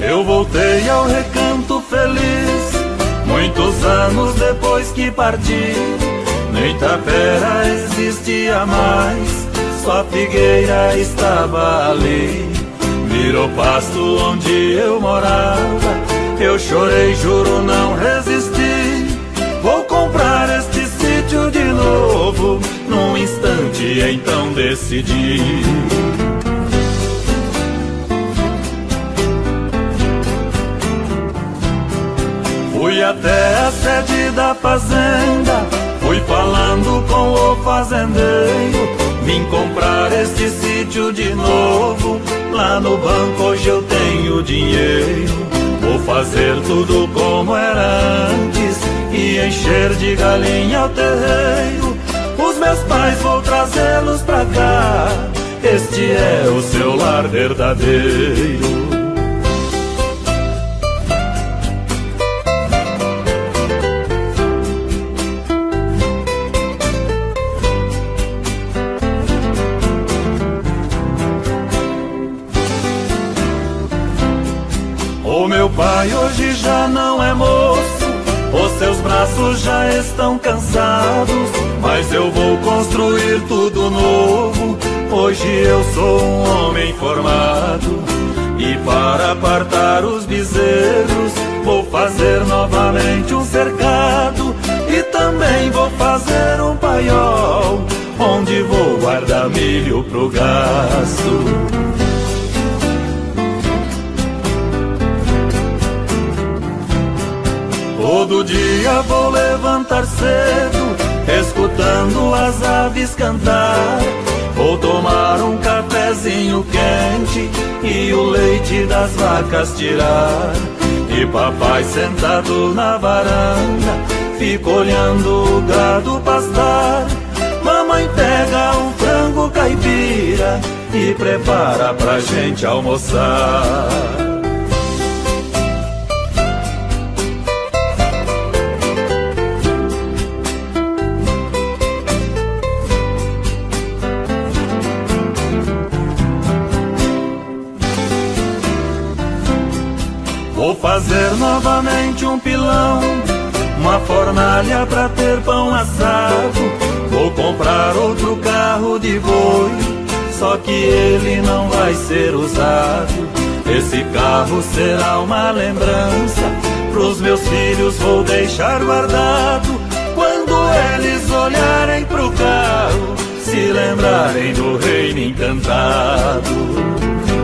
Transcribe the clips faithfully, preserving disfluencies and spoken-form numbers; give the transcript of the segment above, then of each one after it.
Eu voltei ao recanto feliz, muitos anos depois que parti. No Itapera existia mais, só a figueira estava ali. Virou pasto onde eu morava, eu chorei, juro não resisti. Vou comprar este sítio de novo, num instante então decidi. Fui até a sede da fazenda, fui falando com o fazendeiro. Vim comprar este sítio de novo, lá no banco hoje eu tenho dinheiro. Vou fazer tudo como era antes e encher de galinha o terreiro. Os meus pais vou trazê-los pra cá, este é o seu lar verdadeiro. O meu pai hoje já não é moço, os seus braços já estão cansados, mas eu vou construir tudo novo, hoje eu sou um homem formado. E para apartar os bezerros, vou fazer novamente um cercado, e também vou fazer um paiol, onde vou guardar milho pro gasto. Todo dia vou levantar cedo, escutando as aves cantar. Vou tomar um cafezinho quente e o leite das vacas tirar. E papai sentado na varanda, fica olhando o gado pastar. Mamãe pega um frango caipira e prepara pra gente almoçar. Vou fazer novamente um pilão, uma fornalha pra ter pão assado. Vou comprar outro carro de boi, só que ele não vai ser usado. Esse carro será uma lembrança, pros meus filhos vou deixar guardado. Quando eles olharem pro carro, se lembrarem do reino encantado.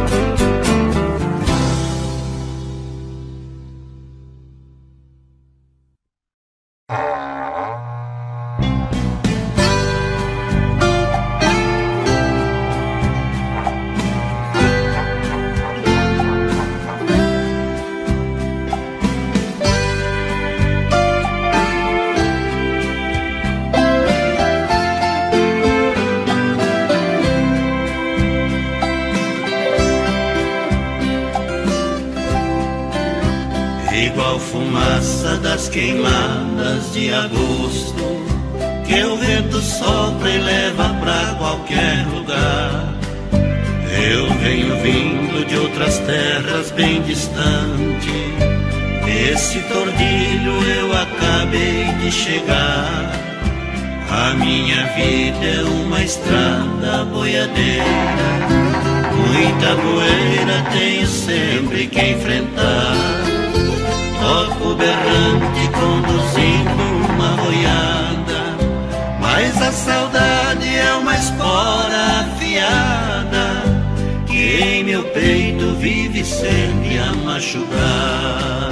Igual fumaça das queimadas de agosto, que o vento sopra e leva pra qualquer lugar. Eu venho vindo de outras terras bem distante, esse tordilho eu acabei de chegar. A minha vida é uma estrada boiadeira, muita poeira tenho sempre que enfrentar. Toco berrante conduzindo uma boiada, mas a saudade é uma espora afiada, que em meu peito vive sempre a machucar.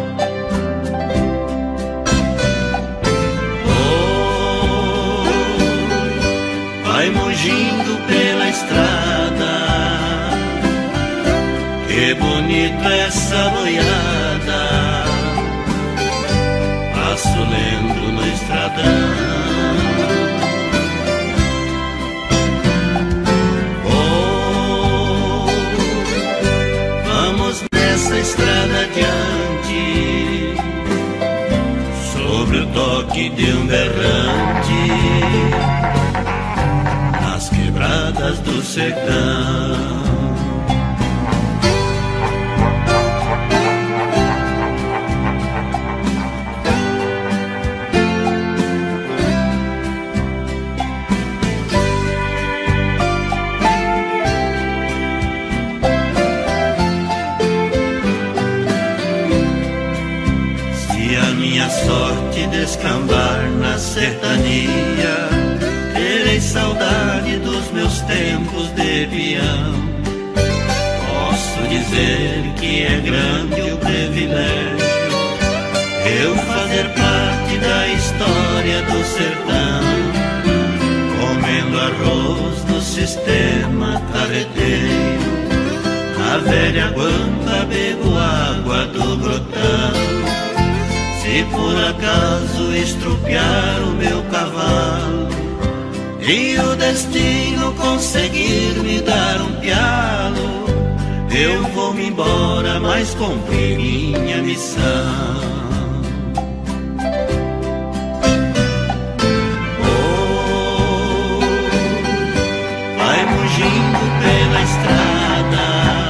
Oh, vai mugindo pela estrada, que bonita essa boiada, passo lento no estradão. Oh, vamos nessa estrada adiante, sobre o toque de um berrante, nas quebradas do sertão. descambar na sertania, terei saudade dos meus tempos de peão. Posso dizer que é grande o privilégio eu fazer parte da história do sertão, comendo arroz no sistema carreteiro, na velha guampa bebo água do grotão. Se por acaso estrupiar o meu cavalo e o destino conseguir me dar um pialo, eu vou-me embora, mas cumpri minha missão. Oh, vai mugindo pela estrada,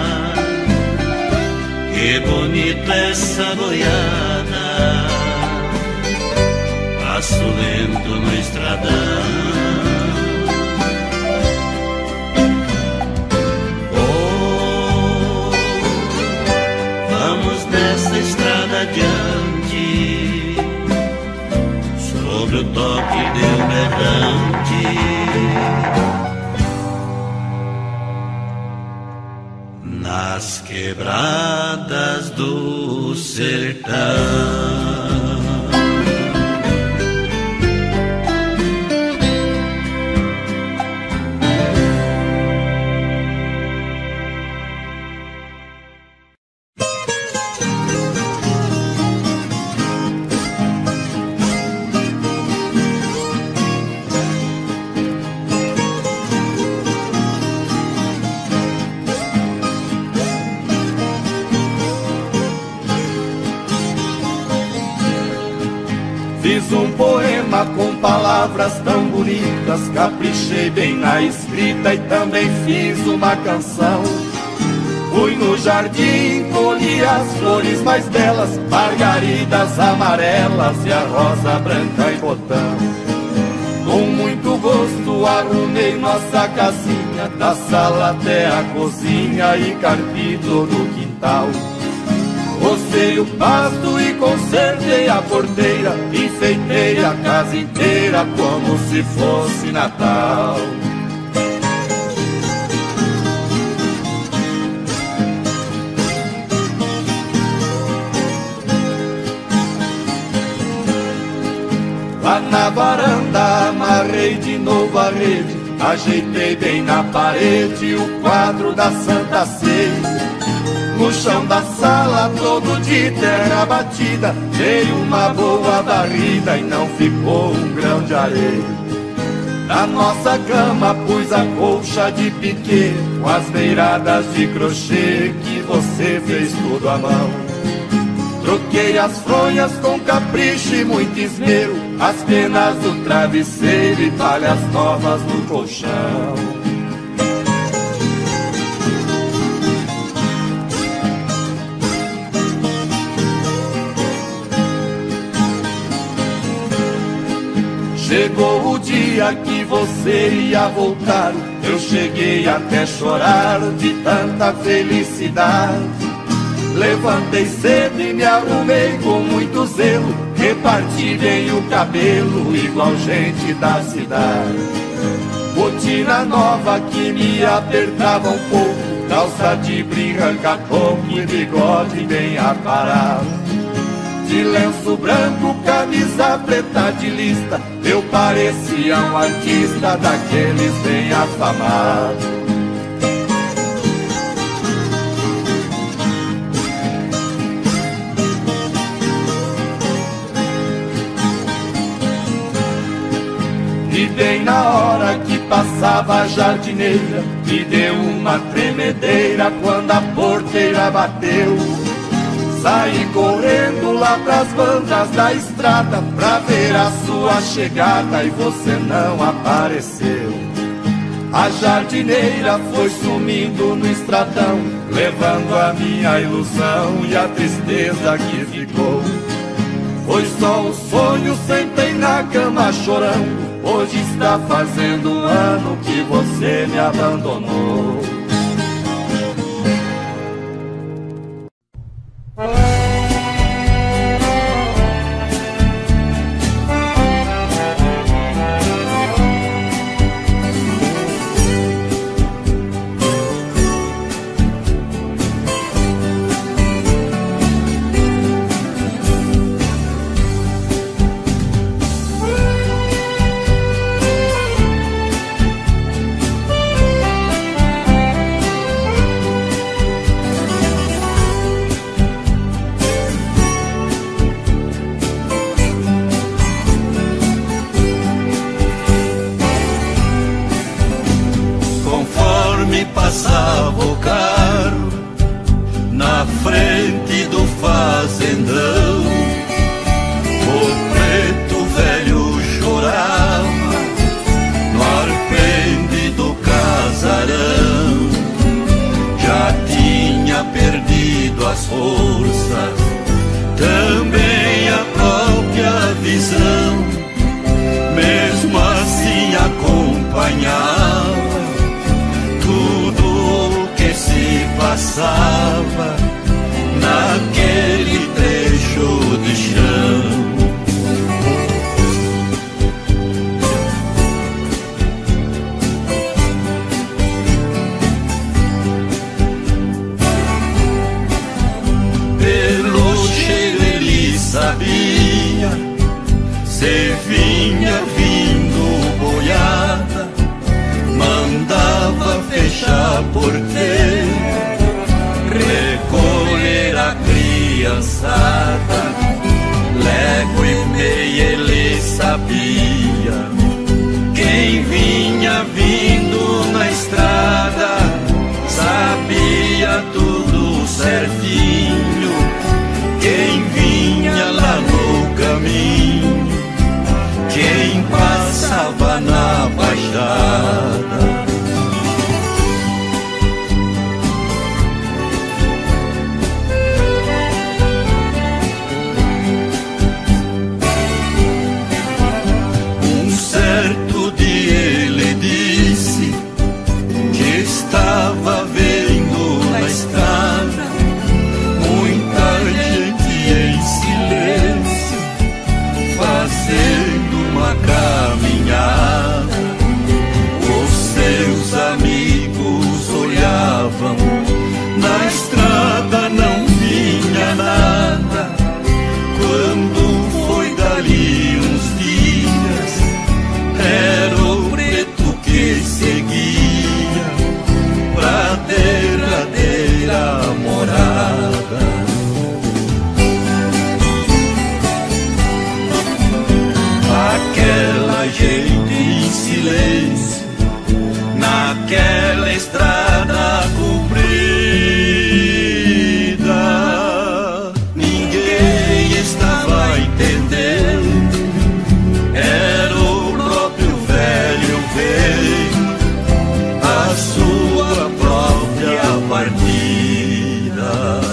que bonita essa boiada, passo lento no estradão. Oh, vamos nessa estrada adiante, sobre o toque de um berrante, nas quebradas do sertão. Fiz um poema com palavras tão bonitas, caprichei bem na escrita e também fiz uma canção. Fui no jardim, colhi as flores mais belas, margaridas amarelas e a rosa branca em botão. Com muito gosto arrumei nossa casinha, da sala até a cozinha e carpi todo o quintal. Rocei o pasto e consertei a porteira, enfeitei a casa inteira como se fosse Natal. Lá na varanda amarrei de novo a rede, ajeitei bem na parede o quadro da Santa Ceia. No chão da sala todo de terra batida, dei uma boa varrida e não ficou um grão de areia. Na nossa cama pus a colcha de piquê, com as beiradas de crochê que você fez tudo à mão. Troquei as fronhas com capricho e muito esmero, as penas do travesseiro e palhas novas no colchão. Chegou o dia que você ia voltar, eu cheguei até chorar de tanta felicidade. Levantei cedo e me arrumei com muito zelo, reparti bem o cabelo igual gente da cidade. Botina nova que me apertava um pouco, calça de brim, ranca-toco e bigode bem aparado. De lenço branco, camisa preta de lista, eu parecia um artista daqueles bem afamados. E bem na hora que passava a jardineira, me deu uma tremedeira quando a porteira bateu. Saí correndo lá pras bandas da estrada pra ver a sua chegada e você não apareceu. A jardineira foi sumindo no estradão, levando a minha ilusão e a tristeza que ficou. Foi só um sonho, sentei na cama chorando, hoje está fazendo um ano que você me abandonou. nova naquele trecho de chão. Pelo cheiro ele sabia se vinha vindo boiada, mandava fechar porteiro, recolher a criançada. Lego e meia ele sabia quem vinha vindo na estrada, sabia tudo certinho quem vinha lá no caminho, quem passava na baixada. Um certo dia ele disse que estava vendo na estrada muita gente em silêncio fazendo uma caminhada. Os seus amigos olhavam, na estrada não vinha nada. Quando foi dali uns dias, era o preto que seguia pra derradeira morada. Aquela gente em silêncio, naquela estrada comprida, ninguém estava entendendo. Era o próprio velho vendo a sua própria partida.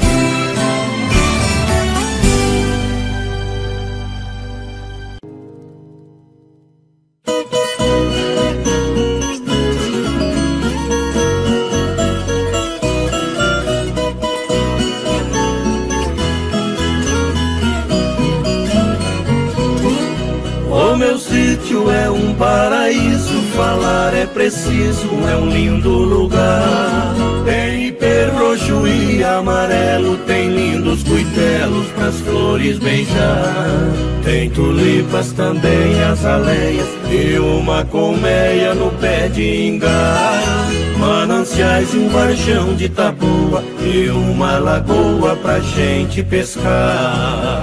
O meu sítio é um paraíso, falar é preciso, é um lindo lugar. Tem ipê roxo e amarelo, tem lindos cuitelos pras flores beijar. Tem tulipas também, azaleias e uma colmeia no pé de ingá. Mananciais e um varjão de taboa e uma lagoa pra gente pescar.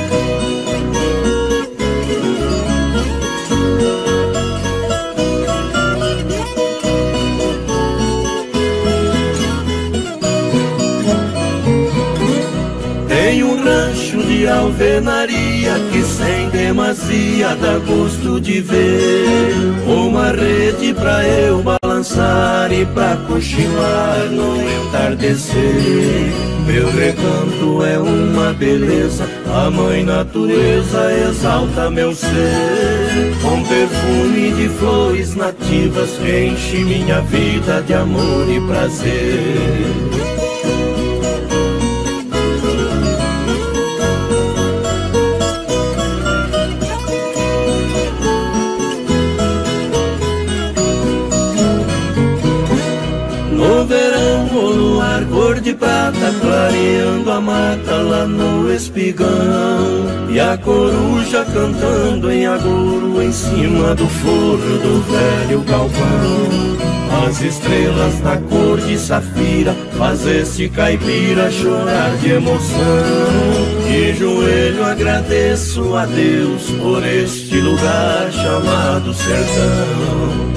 Tem um rancho de alvenaria que sem demasia dá gosto de ver. Uma rede pra eu balançar e pra cochilar no entardecer. Meu recanto é uma beleza, a mãe natureza exalta meu ser. Com perfume de flores nativas enche minha vida de amor e prazer. No verão o luar cor de prata clareando a mata lá no espigão, e a coruja cantando em agouro em cima do forro do velho galpão. As estrelas na cor de safira faz este caipira chorar de emoção. De joelho agradeço a Deus por este lugar chamado sertão.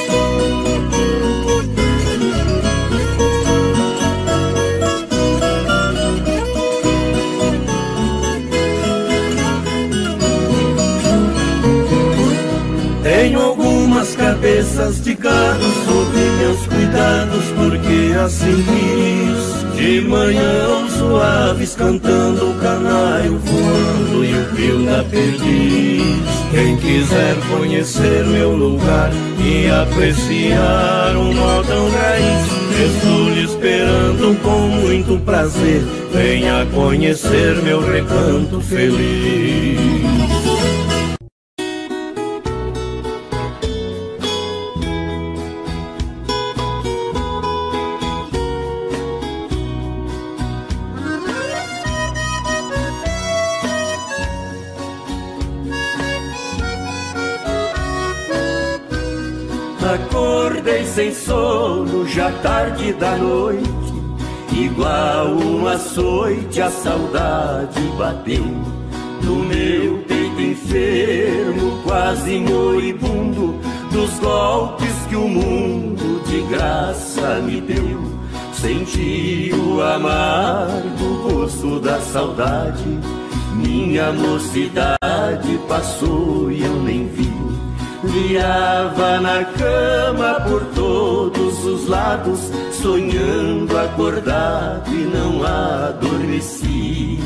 Tenho algumas cabeças de gado sob meus cuidados, porque assim quis. De manhã os suaves cantando, o canário voando e o pio da perdiz. Quem quiser conhecer meu lugar e apreciar um modão raiz, Estou lhe esperando com muito prazer, venha conhecer meu recanto feliz. Acordei sem sono, já tarde da noite, igual um açoite a saudade bateu no meu peito enfermo, quase moribundo, dos golpes que o mundo de graça me deu. Senti o amargo gosto da saudade, minha mocidade passou e eu nem vi. Viava na cama por todos os lados, sonhando acordado e não adormeci.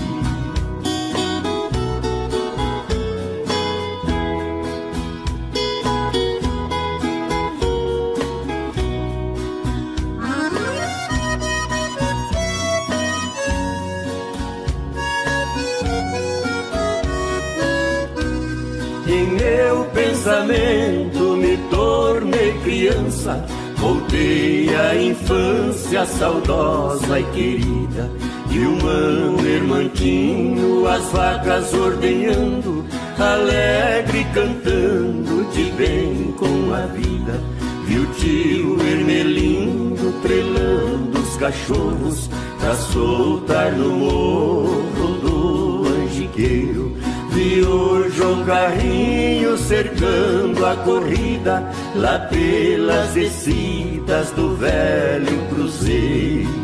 Em meu pensamento me tornei criança, voltei à infância saudosa e querida. E o mano Hermantinho, as vacas ordenhando, alegre cantando de bem com a vida. Vi o tio Ermelindo trelando os cachorros pra soltar no morro do Angiqueiro. Vi o João Carrinho cercando a corrida lá pelas descidas do velho cruzeiro.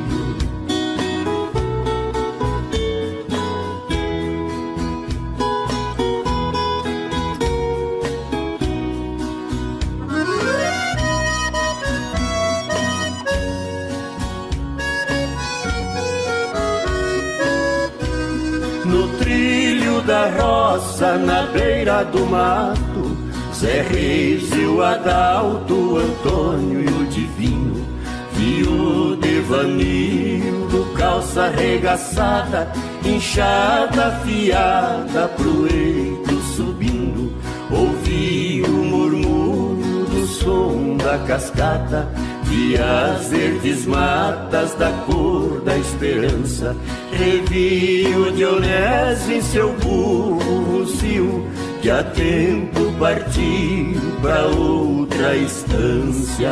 No trilho da roça, na beira do mato, Zé Reis e o Adalto, o Antônio e o Divino. Vi o Devanildo, calça arregaçada, inchada, afiada pro eito subindo. Ouvi o murmúrio do som da cascata, vi as verdes matas da cor da esperança. Revi o Dionésio em seu burro cio, que há tempo partiu pra outra estância.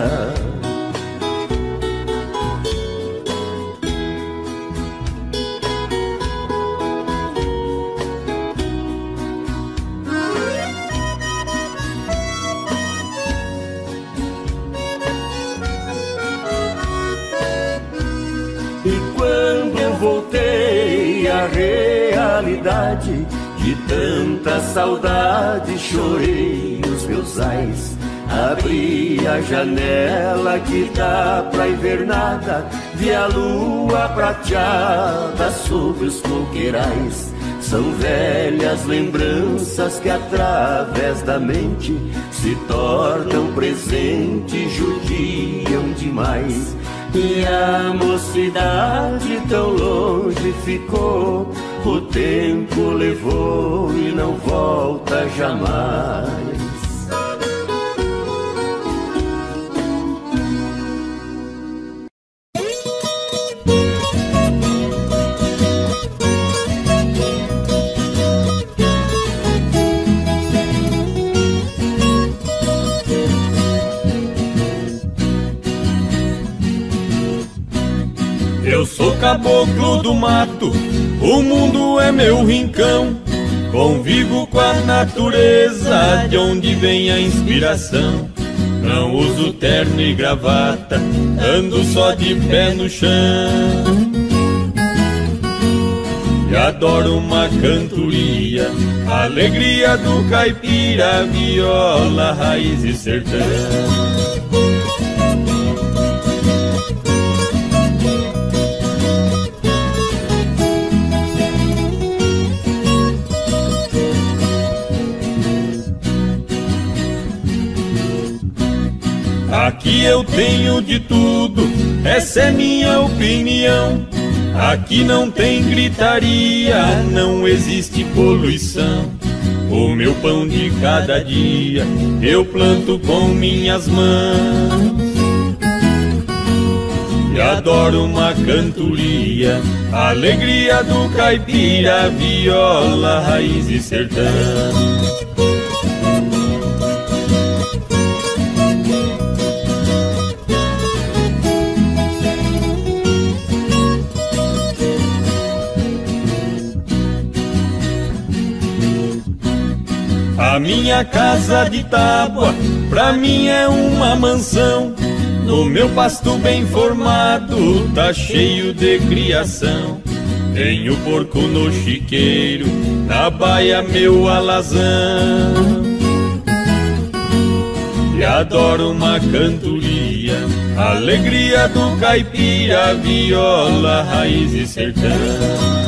Voltei à realidade, de tanta saudade chorei os meus ais. Abri a janela que dá pra invernada, vi a lua prateada sobre os coqueirais. São velhas lembranças que através da mente se tornam presente e judiam demais. E a mocidade tão longe ficou, o tempo levou e não volta jamais. Eu sou caboclo do mato, o mundo é meu rincão. Convivo com a natureza, de onde vem a inspiração. Não uso terno e gravata, ando só de pé no chão. E adoro uma cantoria, a alegria do caipira, viola, raiz e sertão. aqui eu tenho de tudo, essa é minha opinião. Aqui não tem gritaria, não existe poluição. O meu pão de cada dia eu planto com minhas mãos. E adoro uma cantoria, a alegria do caipira, viola, raiz e sertão. A minha casa de tábua, pra mim é uma mansão. No meu pasto bem formado, tá cheio de criação. Tenho porco no chiqueiro, na baia meu alazão. E adoro uma cantoria, alegria do caipira, viola, raiz e sertão.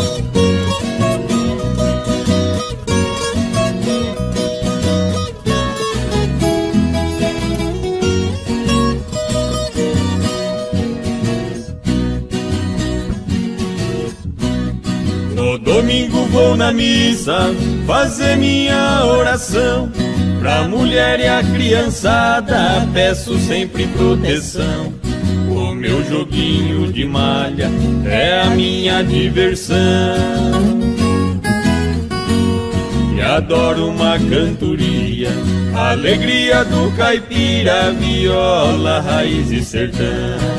Domingo vou na missa fazer minha oração. Pra mulher e a criançada peço sempre proteção. O meu joguinho de malha é a minha diversão. E adoro uma cantoria, alegria do caipira, viola, raiz e sertão.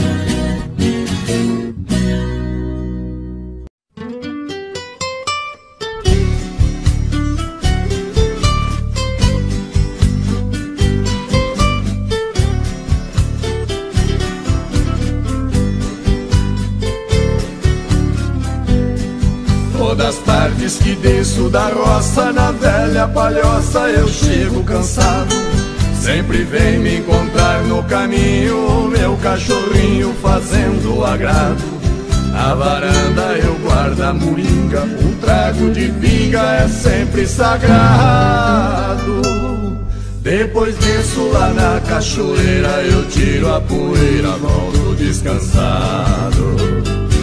Das tardes que desço da roça, na velha palhoça eu chego cansado. Sempre vem me encontrar no caminho o meu cachorrinho fazendo agrado. Na varanda eu guardo a moringa, um trago de pinga é sempre sagrado. Depois desço lá na cachoeira, eu tiro a poeira, volto descansado.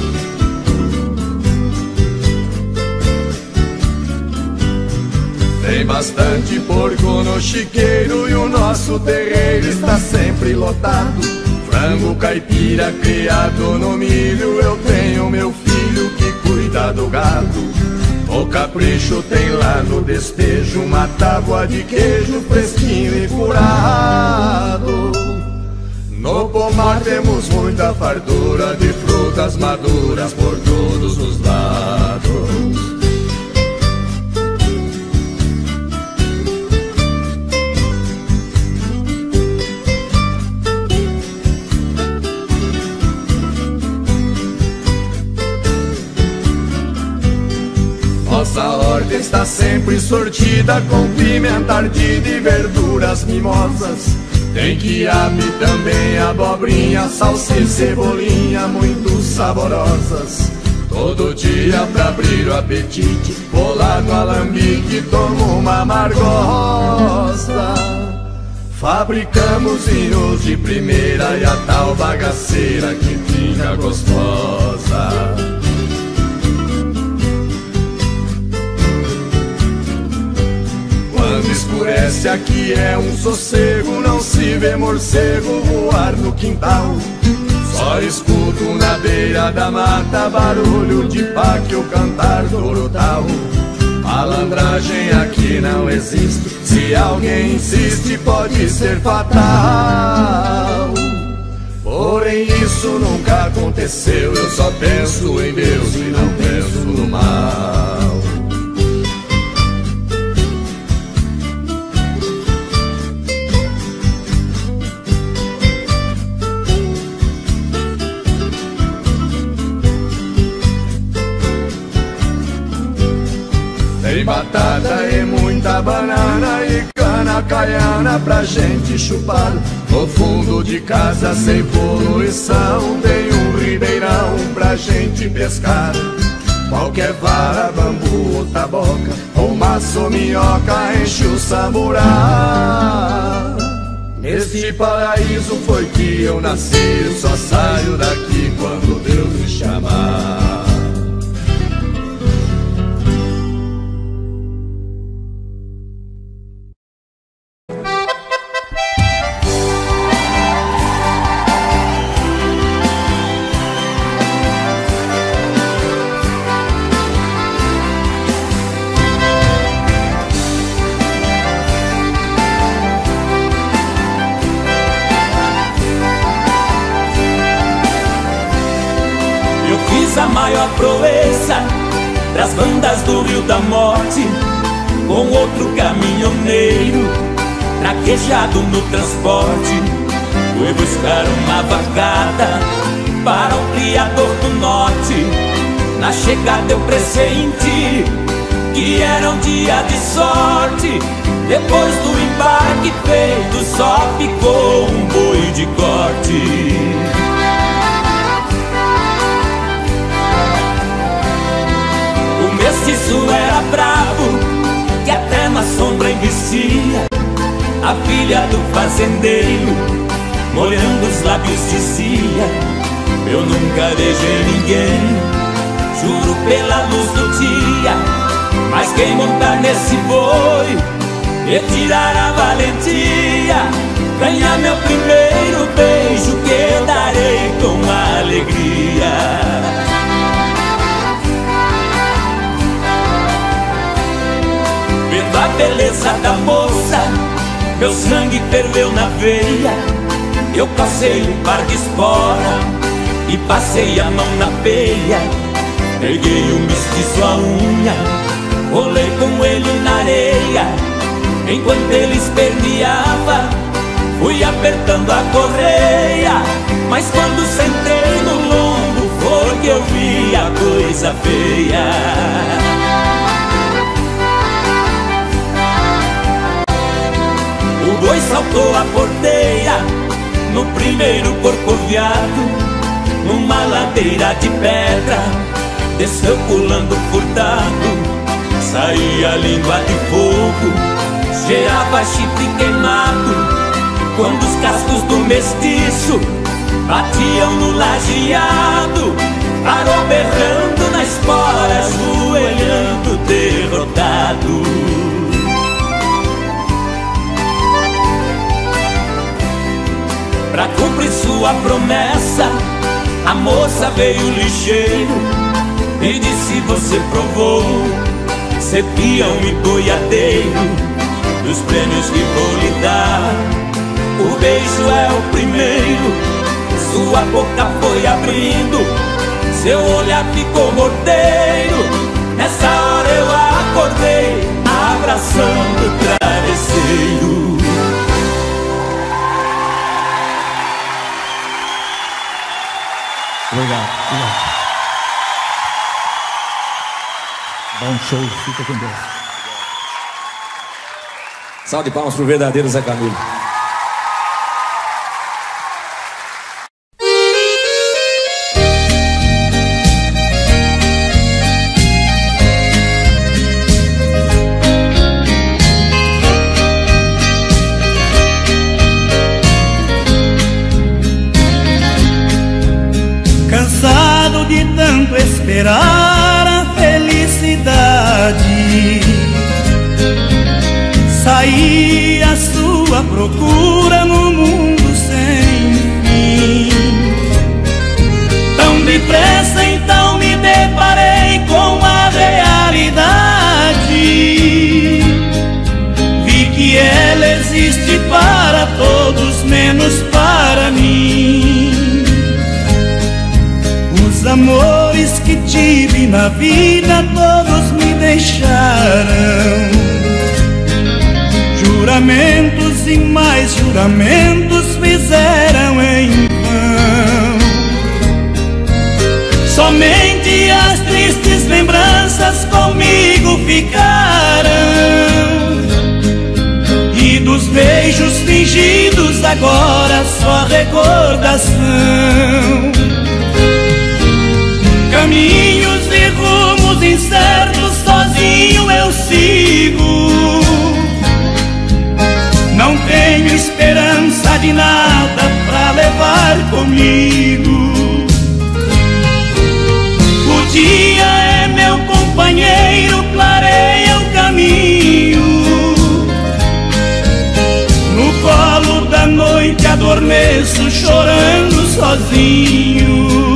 Tem bastante porco no chiqueiro e o nosso terreiro está sempre lotado. Frango caipira criado no milho, eu tenho meu filho que cuida do gado. O capricho tem lá no despejo uma tábua de queijo fresquinho e curado. No pomar temos muita fartura de frutas maduras por todos os lados. Nossa horta está sempre sortida com pimenta ardida e verduras mimosas. Tem quiabo e também abobrinha, salsa e cebolinha muito saborosas. Todo dia pra abrir o apetite, vou lá no alambique e tomo uma amargosa. Fabricamos vinhos de primeira e a tal bagaceira que fica gostosa. Quando escurece aqui é um sossego, não se vê morcego voar no quintal. Só escuto na beira da mata barulho de páquio cantar do urutau. Malandragem aqui não existe, se alguém insiste pode ser fatal. Porém isso nunca aconteceu, eu só penso em Deus e não penso no mal. Tem batata e muita banana e cana caiana pra gente chupar. No fundo de casa sem poluição tem um ribeirão pra gente pescar. Qualquer vara, bambu ou taboca, ou maço, minhoca enche o samburá. Neste paraíso foi que eu nasci. Só saio daqui quando Deus me chamar. A maior proeza das bandas do Rio da Morte, com outro caminhoneiro traquejado no transporte. Fui buscar uma vacada para o criador do norte. Na chegada eu pressenti que era um dia de sorte. Depois do embarque feito só ficou um boi de corte. O mestiço era bravo, que até na sombra investia. A filha do fazendeiro, molhando os lábios, dizia: eu nunca beijei ninguém, juro pela luz do dia. Mas quem montar nesse boi e tirar a valentia, ganhar meu primeiro beijo, que eu darei com alegria. Vendo a beleza da moça, meu sangue ferveu na veia. Eu passei um par de espora e passei a mão na peia. Peguei o mestiço à unha, rolei com ele na areia. Enquanto ele esperneava, fui apertando a correia. Mas quando sentei no lombo, foi que eu vi a coisa feia. O boi saltou a porteira no primeiro corcoviado, numa ladeira de pedra, desceu pulando furtado. Saía a língua de fogo, cheirava chifre queimado. Quando os cascos do mestiço batiam no lajeado, parou berrando na espora, ajoelhando derrotado. Pra cumprir sua promessa, a moça veio ligeiro e disse: você provou ser peão e boiadeiro, dos prêmios que vou lhe dar, o beijo é o primeiro. Sua boca foi abrindo, seu olhar ficou morteiro. Nessa hora eu acordei, abraçando o travesseiro. Obrigado, obrigado. Bom show, fica com Deus. Salve de palmas pro verdadeiro Zé Camilo. De tanto esperar a felicidade, saí à sua procura no mundo sem fim. Tão depressa então me deparei com a realidade. Vi que ela existe para todos, menos para mim. Os amores que tive na vida todos me deixaram. Juramentos e mais juramentos fizeram em vão. Somente as tristes lembranças comigo ficaram. E dos beijos fingidos agora só recordação. Caminhos e rumos incertos, sozinho eu sigo. Não tenho esperança de nada pra levar comigo. O dia é meu companheiro, clareia o caminho. No colo da noite adormeço, chorando sozinho.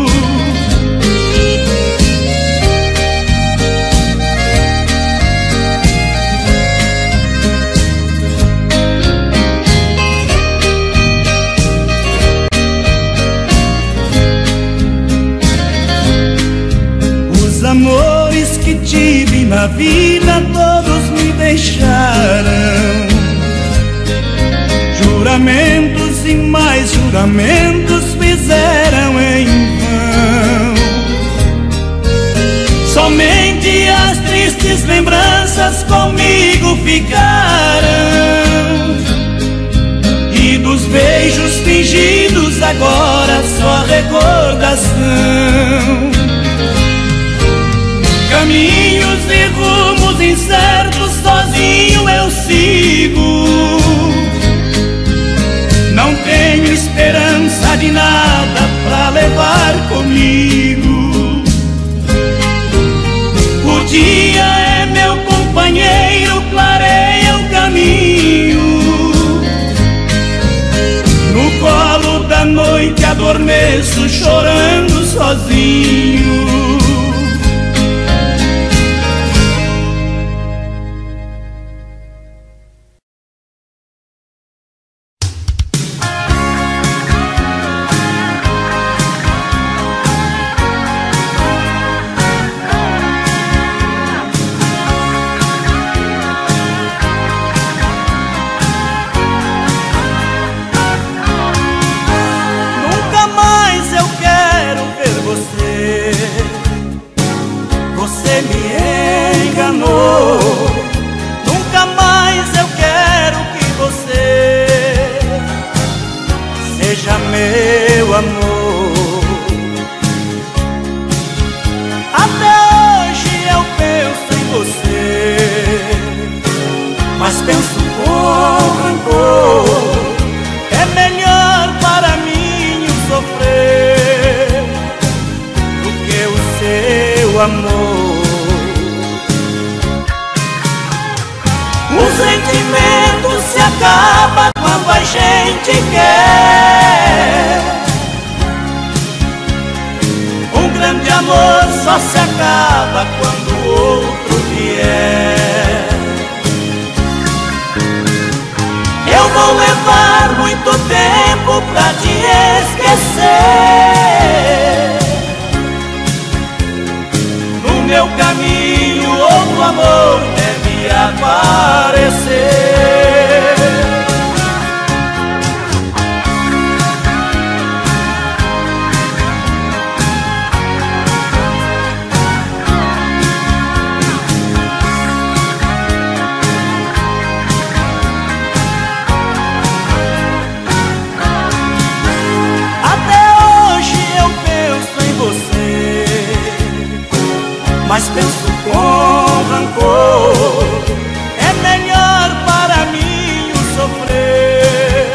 Os amores que tive na vida todos me deixaram. Juramentos e mais juramentos fizeram em vão. Somente as tristes lembranças comigo ficaram. E dos beijos fingidos agora só recordação. Caminhos e rumos incertos, sozinho eu sigo. Não tenho esperança de nada pra levar comigo. O dia é meu companheiro, clareia o caminho. No colo da noite adormeço, chorando sozinho. Mas penso com rancor, é melhor para mim o sofrer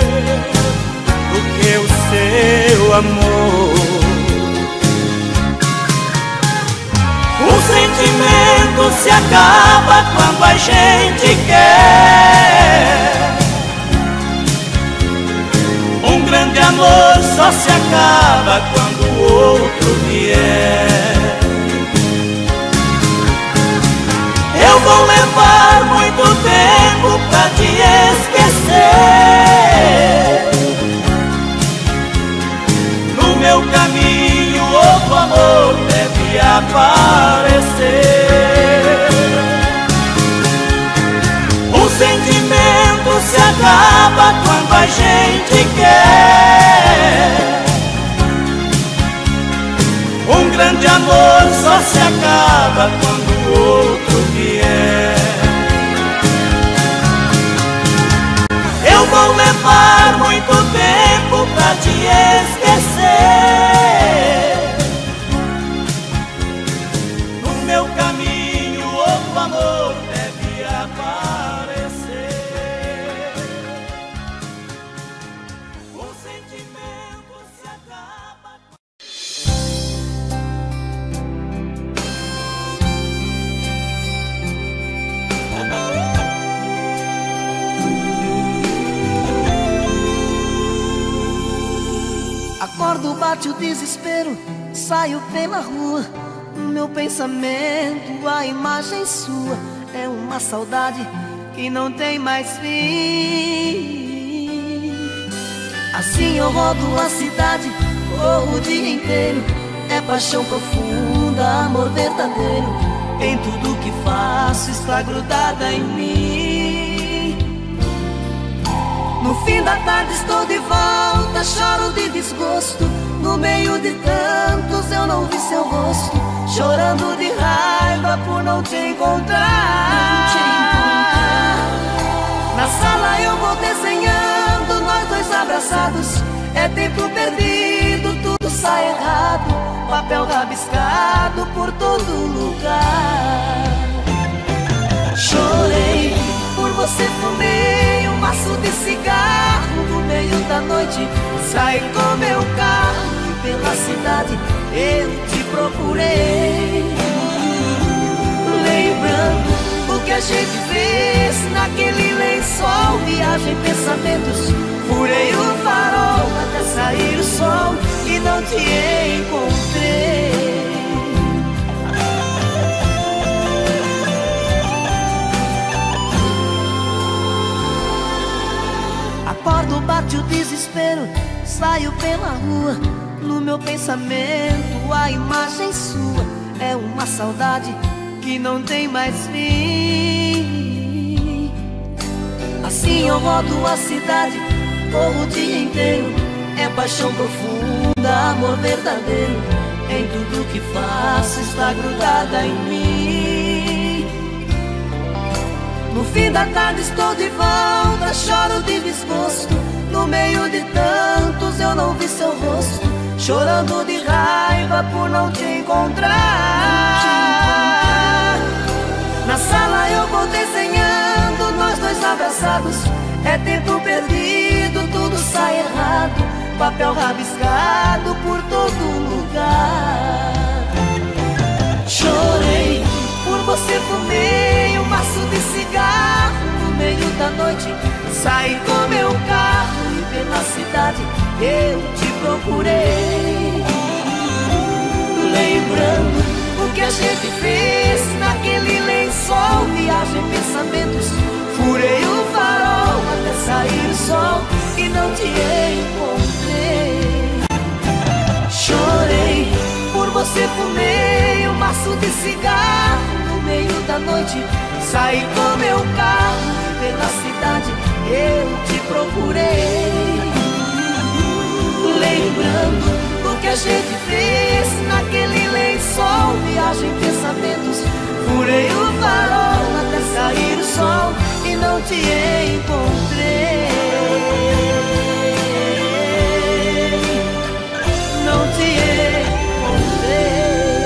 do que o seu amor. O sentimento se acaba quando a gente quer. Um grande amor só se acaba quando o outro vier. Eu vou levar muito tempo pra te esquecer. No meu caminho outro amor deve aparecer. O sentimento se acaba quando a gente quer. Um grande amor só se acaba quando o outro vier. Eu vou levar muito tempo pra te esquecer. No meu caminho outro amor deve aparecer. bate o desespero, saio pela rua. No meu pensamento a imagem sua é uma saudade que não tem mais fim. Assim eu rodo a cidade, corro o dia inteiro. É paixão profunda, amor verdadeiro. Em tudo que faço está grudada em mim. No fim da tarde estou de volta, choro de desgosto. No meio de tantos eu não vi seu rosto, chorando de raiva por não te encontrar. Na sala eu vou desenhando, nós dois abraçados. É tempo perdido, tudo sai errado. Papel rabiscado por todo lugar. Chorei por você, fumei um maço de cigarro. No meio da noite saí com meu carro e pela cidade eu te procurei, lembrando o que a gente fez naquele lençol. Viagem, pensamentos, furei o farol até sair o sol e não te encontrei. Acordo, bate o desespero, saio pela rua. No meu pensamento a imagem sua é uma saudade que não tem mais fim. Assim eu rodo a cidade, corro o dia inteiro. É paixão profunda, amor verdadeiro. Em tudo que faço está grudada em mim. No fim da tarde estou de volta, choro de desgosto. No meio de tantos eu não vi seu rosto, chorando de raiva por não te encontrar. Na sala eu vou desenhando, nós dois abraçados. É tempo perdido, tudo sai errado. Papel rabiscado por todo lugar. Chorei por você, fumei um maço de cigarro. No meio da noite saí com meu carro e pela cidade eu te procurei, lembrando o que a gente fez naquele lençol. Viagem, pensamentos, furei o farol até sair o sol e não te encontrei. Chorei por você, fumei um maço de cigarro. No meio da noite saí com meu carro e pela cidade eu te procurei, lembrando o que a gente fez naquele lençol. Viagem, pensamentos, furei o farol até sair o sol e não te encontrei. Não te encontrei.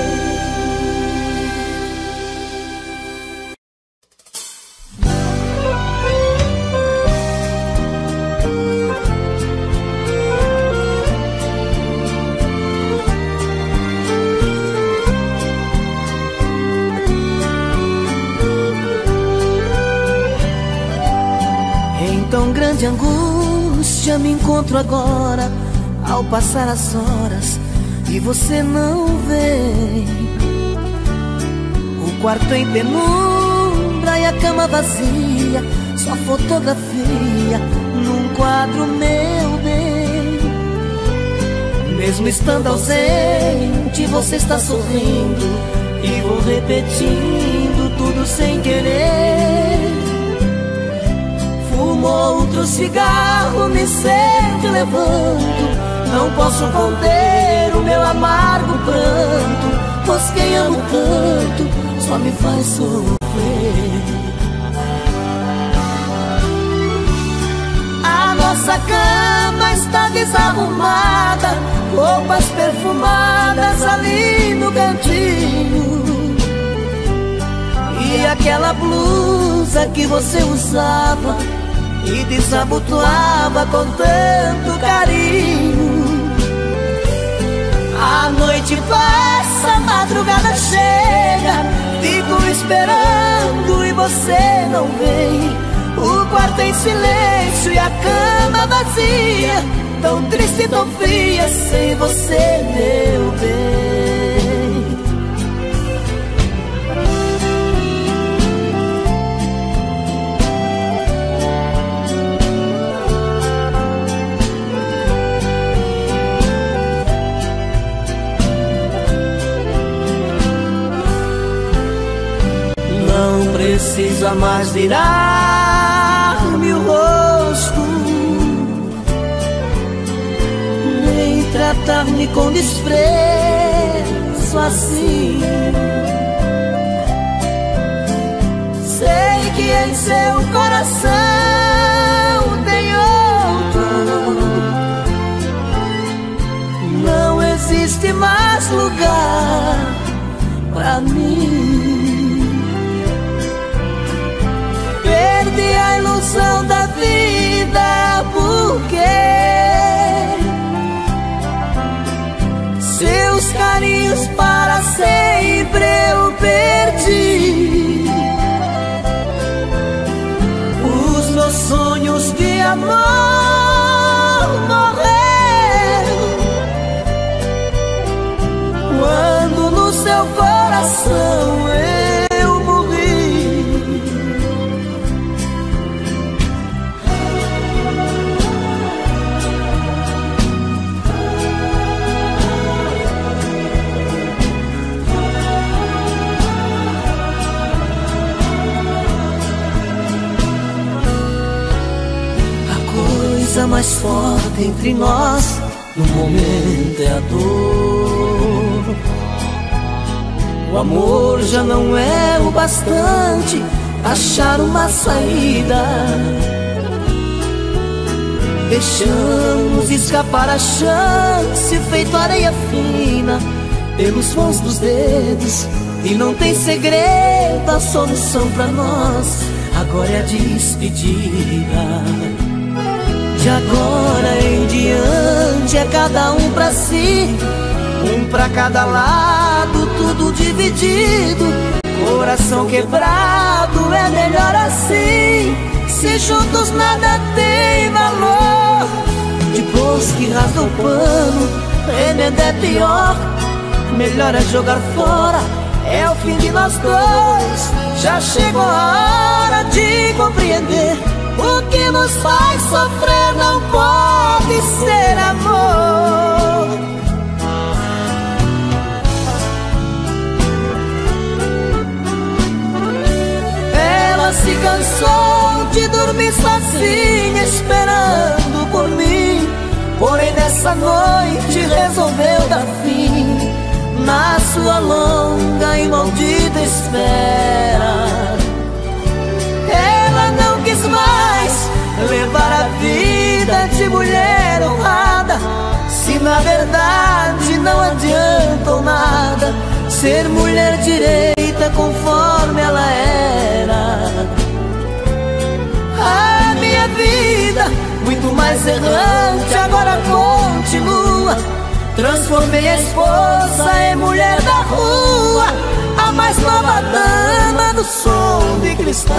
Tão grande angústia me encontro agora, ao passar as horas e você não vem. O quarto em penumbra e a cama vazia, só fotografia num quadro, meu bem. Mesmo estando ausente, você está sorrindo e vou repetindo tudo sem querer. Fumo outro cigarro, me sento e levanto. Não posso conter o meu amargo pranto, pois quem amo tanto só me faz sofrer. A nossa cama está desarrumada, roupas perfumadas ali no cantinho. E aquela blusa que você usava e desabotoava com tanto carinho. A noite passa, a madrugada chega, fico esperando e você não vem. o quarto em silêncio e a cama vazia, tão triste e tão fria sem você, meu bem. Não precisa mais virar-me o rosto, nem tratar-me com desprezo assim. Sei que em seu coração tem outro, não existe mais lugar pra mim. Perdi a ilusão da vida porque seus carinhos para sempre eu perdi. Os meus sonhos de amor morreram quando no seu coração eu morri. A mais forte entre nós no momento é a dor. O amor já não é o bastante achar uma saída. Deixamos escapar a chance feito areia fina pelos vãos dos dedos, e não tem segredo, a solução pra nós agora é a despedida. De agora em diante é cada um pra si, um pra cada lado, tudo dividido. Coração quebrado é melhor assim, se juntos nada tem valor. Depois que rasga o pano, remendo é pior, melhor é jogar fora, é o fim de nós dois. Já chegou a hora de compreender, o que nos faz sofrer não pode ser amor. Ela se cansou de dormir sozinha esperando por mim, porém nessa noite resolveu dar fim na sua longa e maldita espera. Ela não quis mais levar a vida de mulher honrada, se na verdade não adiantou nada ser mulher direita conforme ela era. A minha vida, muito mais errante, agora continua. Transformei a esposa em mulher da rua, a mais nova dama do som de cristal.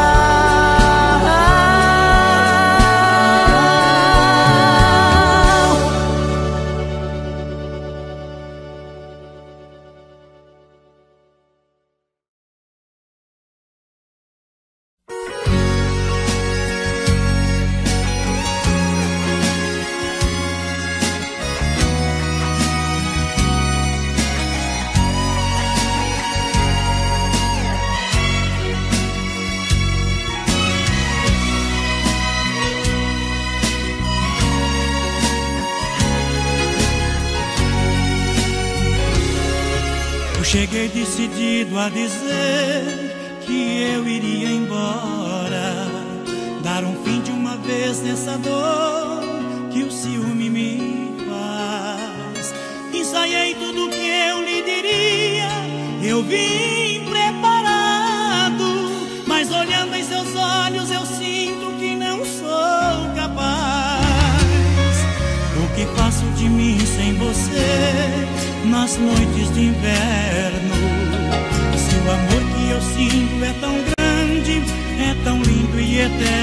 Cheguei decidido a dizer que eu iria embora, dar um fim de uma vez nessa dor que o ciúme me faz. Ensaiei tudo que eu lhe diria, eu vim preparado, mas olhando em seus olhos eu sinto que não sou capaz. O que faço de mim sem você nas noites de inverno? Se o amor que eu sinto é tão grande, é tão lindo e eterno,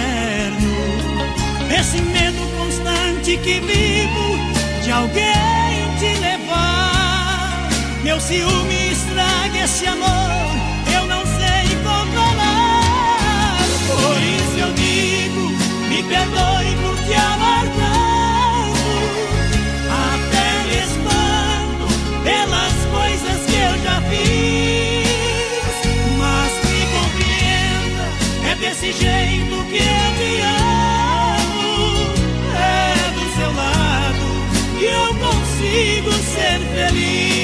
que vivo de alguém te levar. Meu ciúme estraga esse amor, eu não sei controlar. Por isso eu digo, me perdoe por te amar tanto. Até me espanto pelas coisas que eu já fiz. Mas me compreenda, é desse jeito que eu te amo. É do seu lado que eu consigo ser feliz.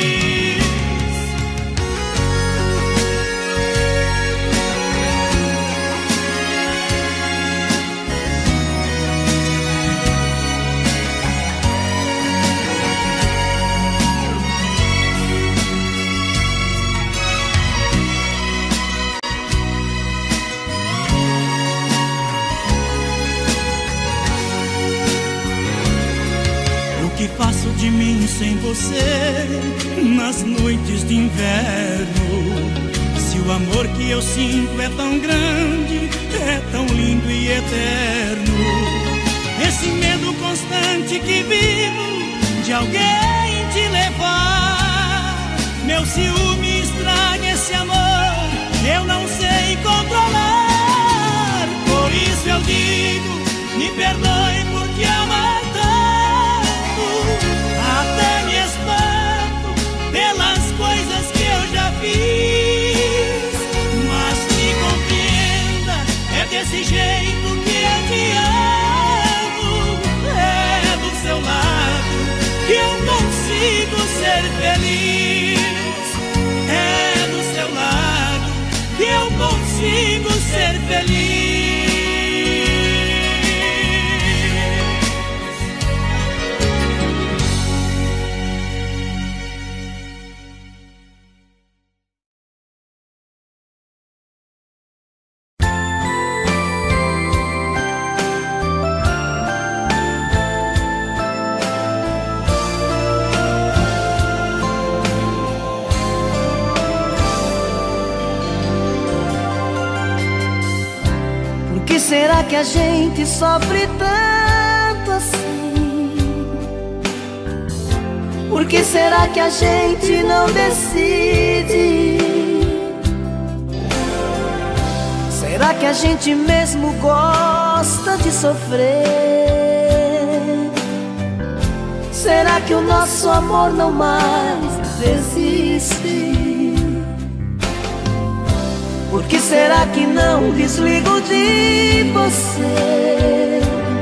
O que faço de mim sem você nas noites de inverno? Se o amor que eu sinto é tão grande, é tão lindo e eterno. Esse medo constante que vivo de alguém te levar. Meu ciúme estraga esse amor, eu não sei controlar. Por isso eu digo, me perdoe por te amar tanto. Até me espanto pelas coisas que eu já fiz. Mas me compreenda, é desse jeito que eu te amo. É do seu lado que eu consigo ser feliz. É do seu lado que eu consigo ser feliz. Será que a gente sofre tanto assim? Por que será que a gente não decide? Será que a gente mesmo gosta de sofrer? Será que o nosso amor não mais resiste? Por que será que não desligo de você?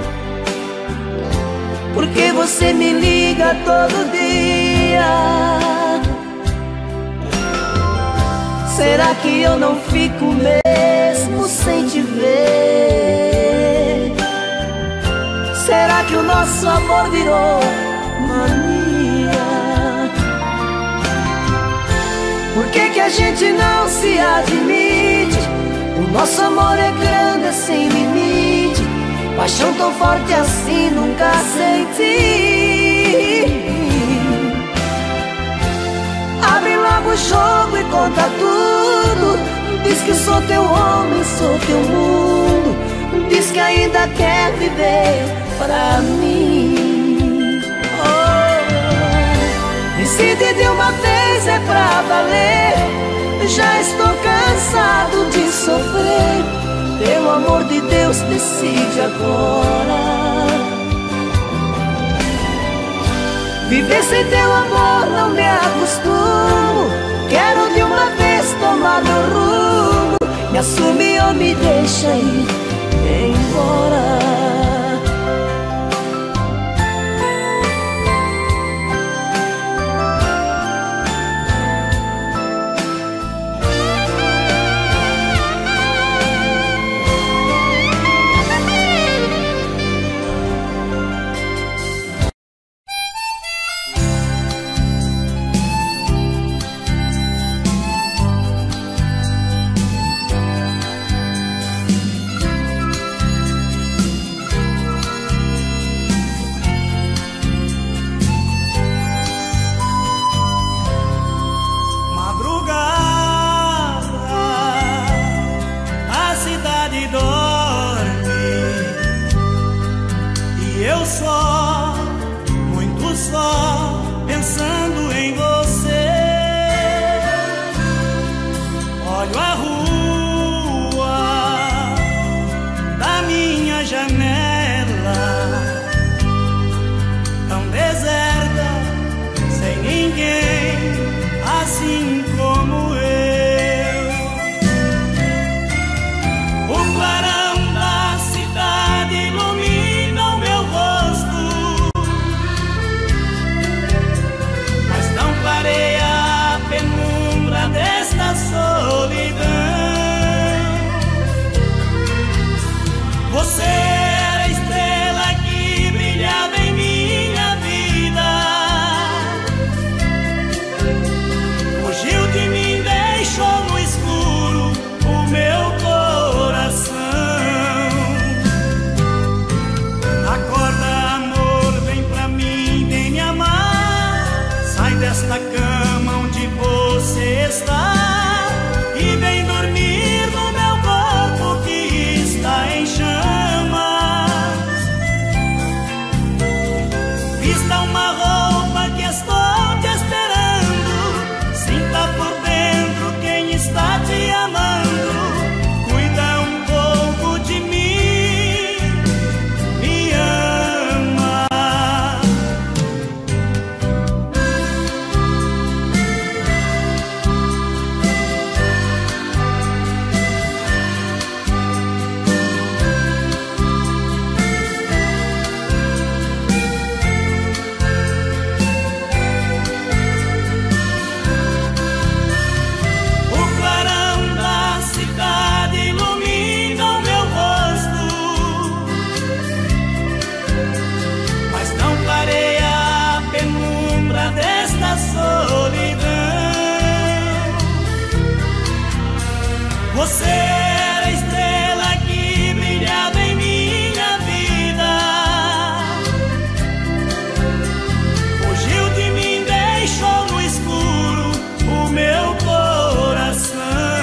Por que você me liga todo dia? Será que eu não fico mesmo sem te ver? Será que o nosso amor virou mania? Por que que a gente não se admite? O nosso amor é grande, é sem limite. Paixão tão forte assim nunca senti. Abre logo o jogo e conta tudo. Diz que sou teu homem, sou teu mundo. Diz que ainda quer viver pra mim. Oh, decide de uma vez, é pra valer. Já estou cansado de sofrer. Pelo amor de Deus, decide agora. Viver sem teu amor não me acostumo. Quero de uma vez tomar meu rumo. Me assume ou me deixa ir embora. olho a rua da minha janela, tão deserta, sem ninguém, assim como eu. O clarão da cidade ilumina o meu rosto, mas não clareia a penumbra desta solidão. Você era a estrela que brilhava em minha vida, fugiu de mim, deixou no escuro o meu coração. Acorda, amor, vem pra mim, vem me amar. Sai desta cama onde você está e vem dormir no meu corpo que está em chamas. Vista uma roupa que estou te esperando, sinta por dentro quem está te amando. Cuida um pouco de mim, me ama. O clarão da cidade ilumina o meu rosto, mas não clareia a penumbra desta solidão. Você era a estrela que brilhava em minha vida, fugiu de mim, deixou no escuro o meu coração.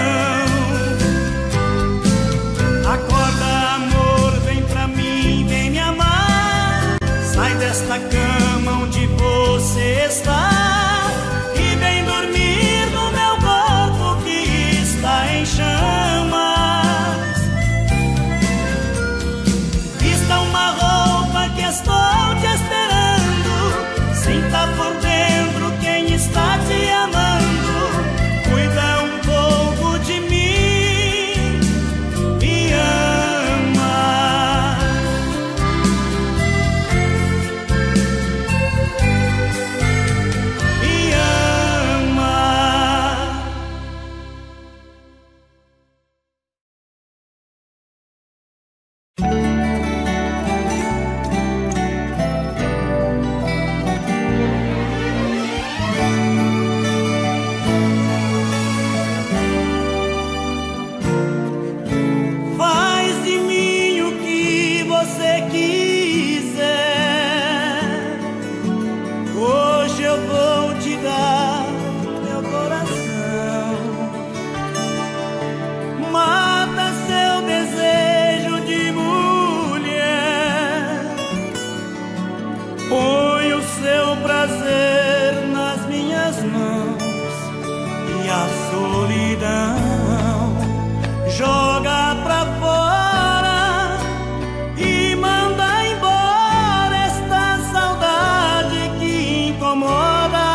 Acorda, amor, vem pra mim, vem me amar. Sai desta cama onde você está e vem dormir no meu corpo que está em chamas. Vista uma roupa que estou te esperando, sinta por dentro quem está te amando. Cuida um pouco de mim, me ama. Me ama. Faz de mim o que você quiser. Hoje eu vou te dar meu coração. Mata seu desejo de mulher, põe o seu prazer nas minhas mãos e a solidão joga pra fora e manda embora esta saudade que incomoda.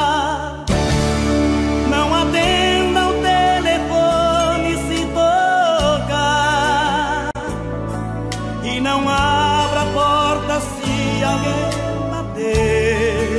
Não atenda o telefone se tocar e não abra a porta se alguém bater.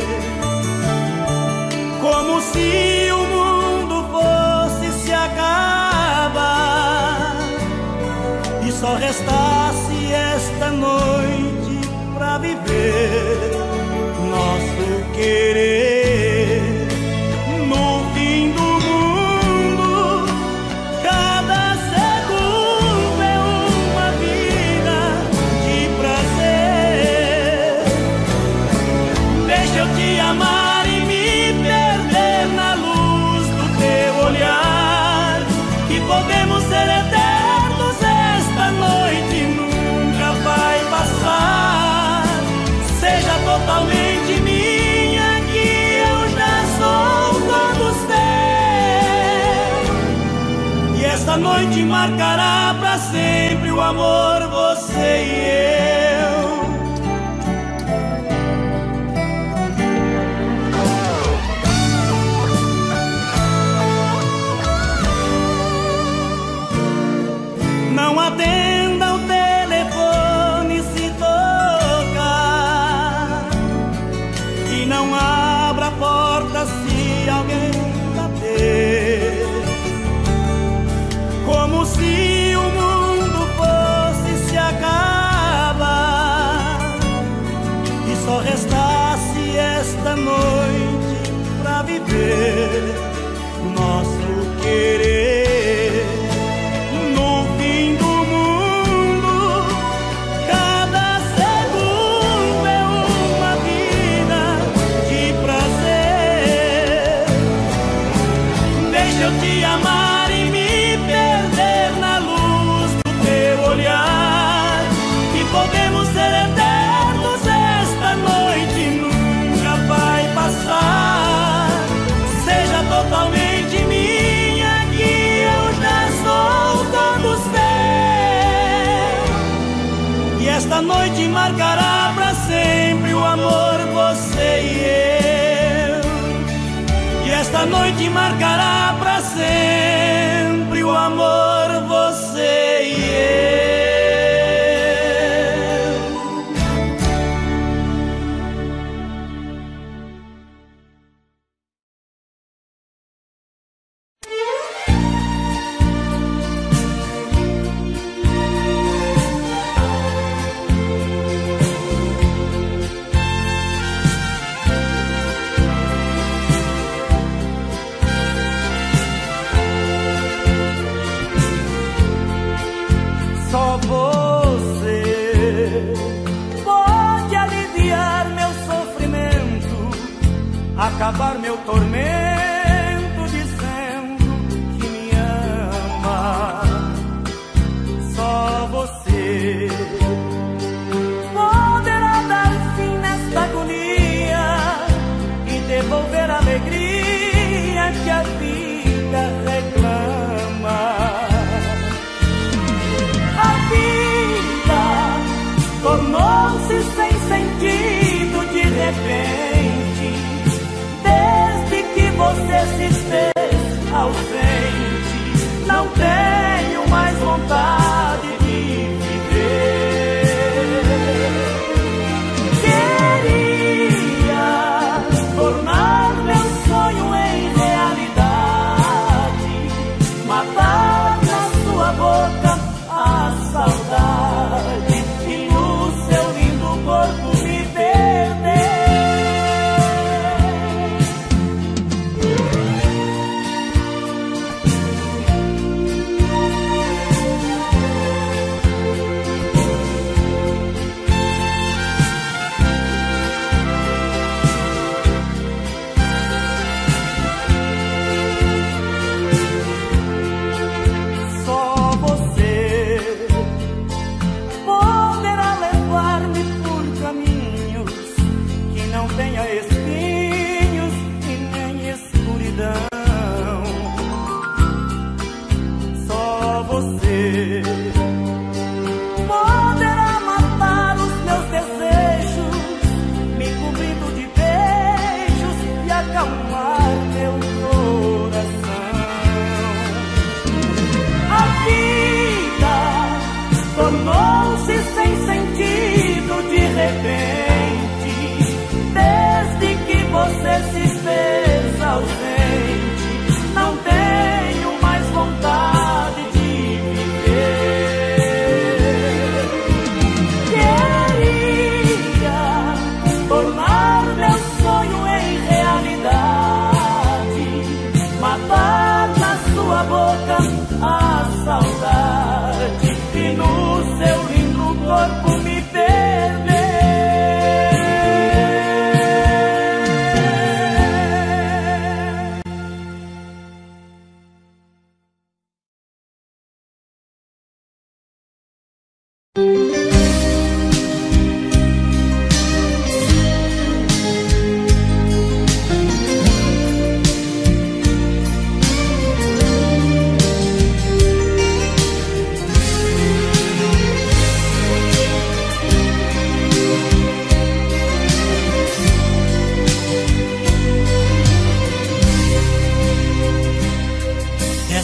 Como se o mundo fosse se acabar e só restasse esta noite pra viver nosso querer. No fim do mundo, cada segundo é uma vida de prazer. Deixa eu te amar e me perder na luz do teu olhar, que podemos ser eternos. Esta noite nunca vai passar. Seja totalmente minha, que esta noite marcará pra sempre o amor, você e eu. Não atenda o telefone se tocar, e não abra a porta se alguém bater. Como se o mundo fosse se acabar e só restasse esta noite pra viver o nosso querer. No fim do mundo, cada segundo é uma vida de prazer. Deixa eu te amar e me perder na luz do teu olhar, e podemos ser eternos. Esta noite nunca vai passar. Seja totalmente minha, que eu já sou todo seu. E esta noite marcará pra sempre o amor, você e eu. E esta noite marcará pra sempre o amor, você e eu. Só você pode aliviar meu sofrimento, acabar meu tormento, dizendo que me ama. Só você poderá dar fim nesta agonia e devolver a alegria que a vida reclama. Tornou-se sem sentido de repente, desde que você se fez ausente. Não tenho mais vontade de viver. Queria tornar meu sonho em realidade, matar na sua boca a saudade, corpo me perder. Só você poderá levar-me por caminhos que não tenha espinhos e nem escuridão. Só você poderá matar os meus desejos, me cobrindo de beijos e acalmar meu coração. A vida tornou-se sem sentido de repente, desde que você se fez ausente. Não tenho mais vontade de viver. Queria tornar meu sonho em realidade, matar na sua boca a saudade e no seu lindo corpo me perder.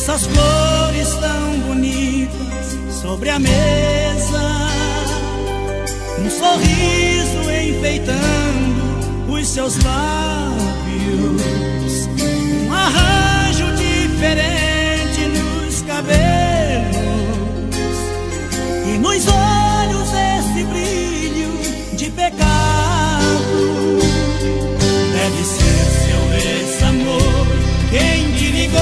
essas flores tão bonitas sobre a mesa, um sorriso enfeitando os seus lábios, um arranjo diferente nos cabelos e nos olhos esse brilho de pecado. Deve ser seu ex-amor quem te ligou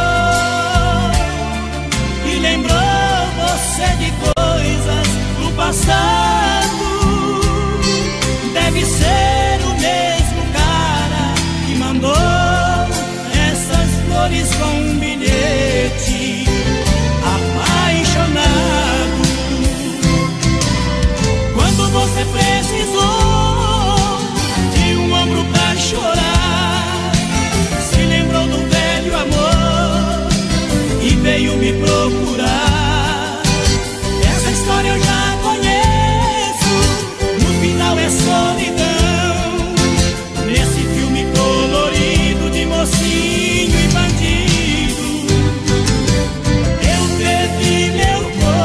e lembrou você de coisas do passado. Deve ser o mesmo cara que mandou essas flores com um bilhete apaixonado. Quando você precisou de um ombro pra chorar, se lembrou do velho amor e veio me procurar. Essa história eu já conheço, no final é solidão, nesse filme colorido de mocinho e bandido. Eu perdi meu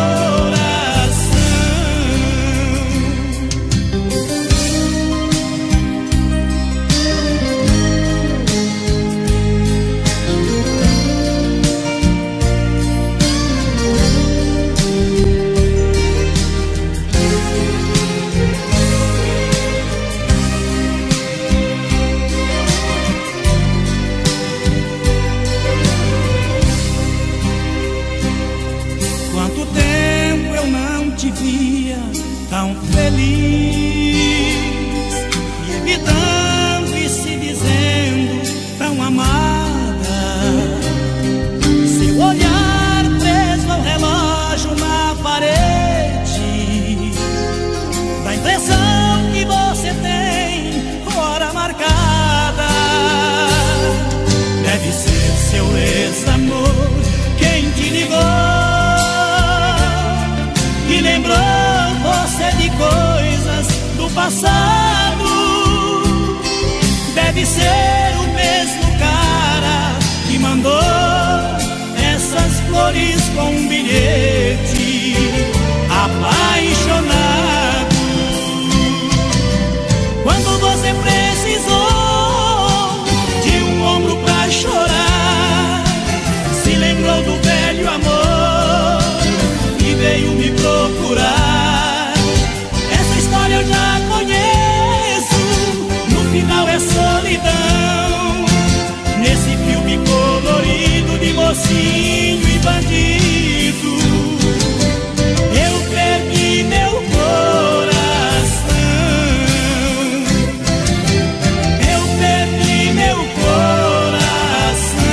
tão feliz, me evitando e se dizendo tão amada. Seu olhar preso ao relógio na parede dá a impressão que você tem hora marcada. Deve ser seu ex-amor quem te ligou e lembrou você de coisas do passado. Deve ser o mesmo cara que mandou essas flores com um bilhete apaixonado. Quando você precisou de um ombro pra chorar, se lembrou do velho amor e veio me procurar. Essa história eu já conheço, no final é solidão, nesse filme colorido de mocinho e bandido. Eu perdi meu coração, eu perdi meu coração.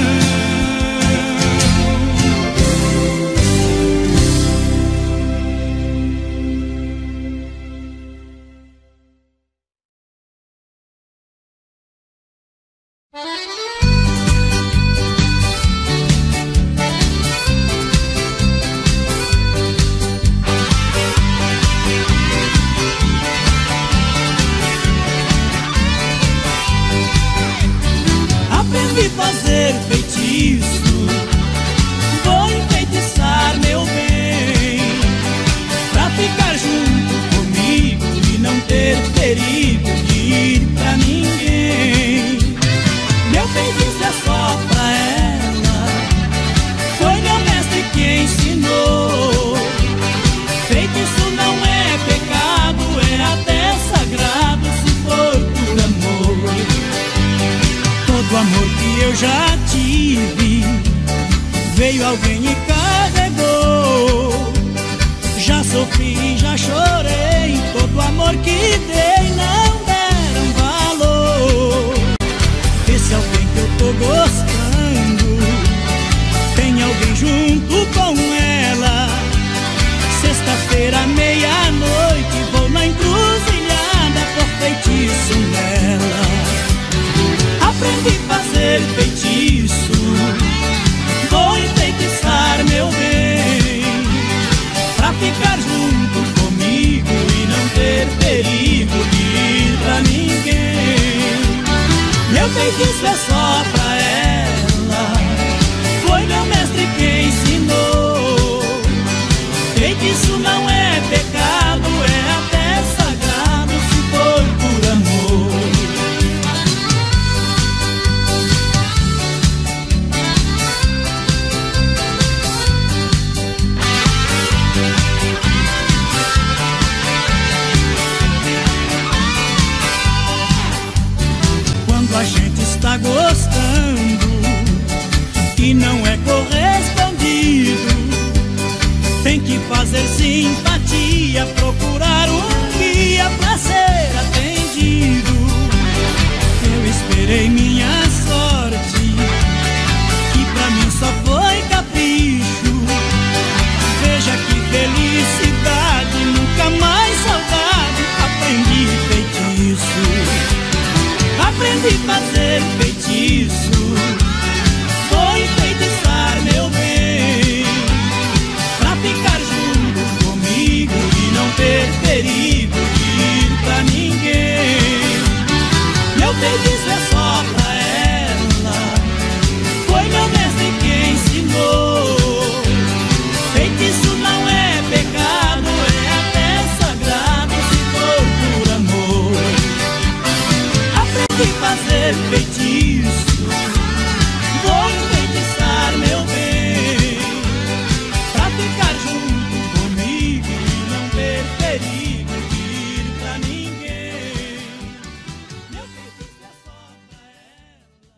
Aprendi a fazer feitiço, vou enfeitiçar meu bem, pra ficar junto comigo e não ter perigo de ir pra ninguém. Meu feitiço é só pra ela, foi meu mestre que ensinou. Feitiço não é pecado, é até sagrado se for por amor. Todo amor que eu já tive, veio alguém e carregou. Já sofri, já chorei, todo amor que dei não deram valor. Esse alguém que eu tô gostando, tem alguém junto com ela. Sexta-feira, meia-noite, vou na encruzilhada por feitiço nela. Aprendi a fazer feitiço, vou enfeitiçar meu bem, pra ficar junto comigo e não ter perigo de ir pra ninguém. Meu feitiço é só pra ela, foi meu simpatia, procurar um guia pra ser atendido. Eu esperei minha sorte, que pra mim só foi capricho. Veja que felicidade, nunca mais saudade. Aprendi feitiço, aprendi a fazer feitiço. Vou enfeitiçar meu bem, pra ficar junto comigo e não ter perigo de ir pra ninguém. Meu feitiço é só pra ela, foi meu mestre quem ensinou. Feitiço não é pecado, é até sagrado se for por amor. Aprendi a fazer feitiço, vou enfeitiçar meu bem, pra ficar junto comigo e não ter perigo de ir pra ninguém. Meu feitiço é só pra ela.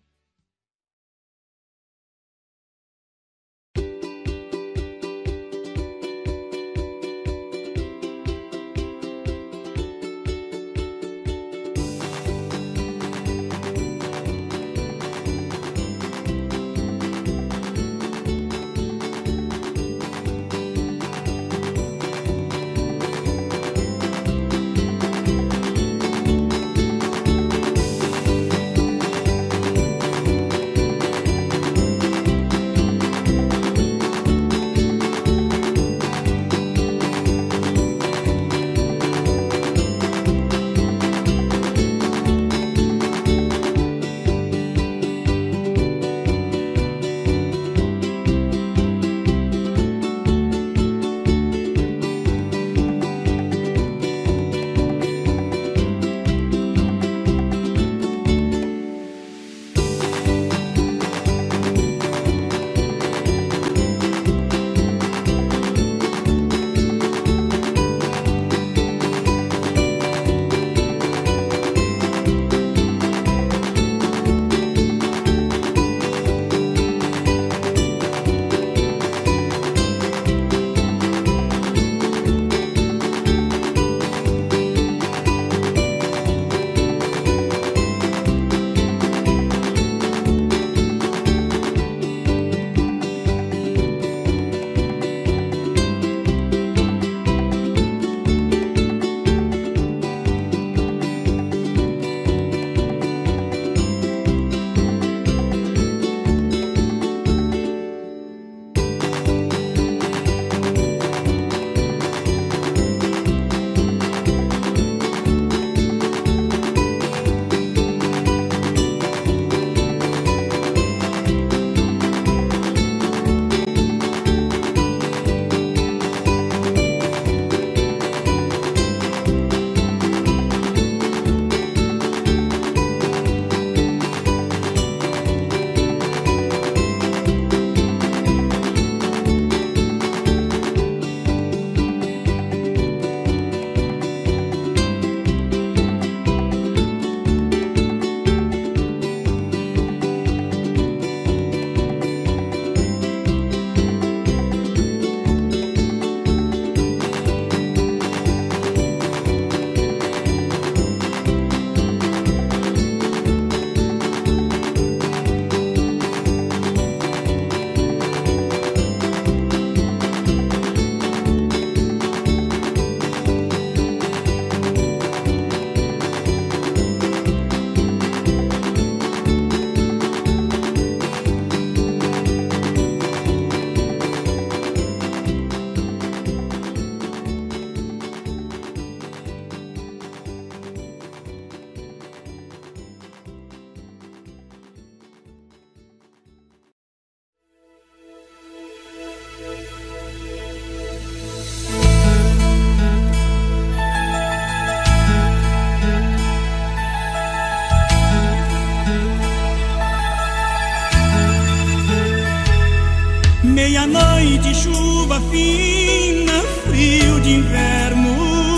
Meia-noite, chuva fina, frio de inverno.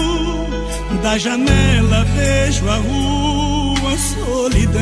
Da janela vejo a rua, solidão.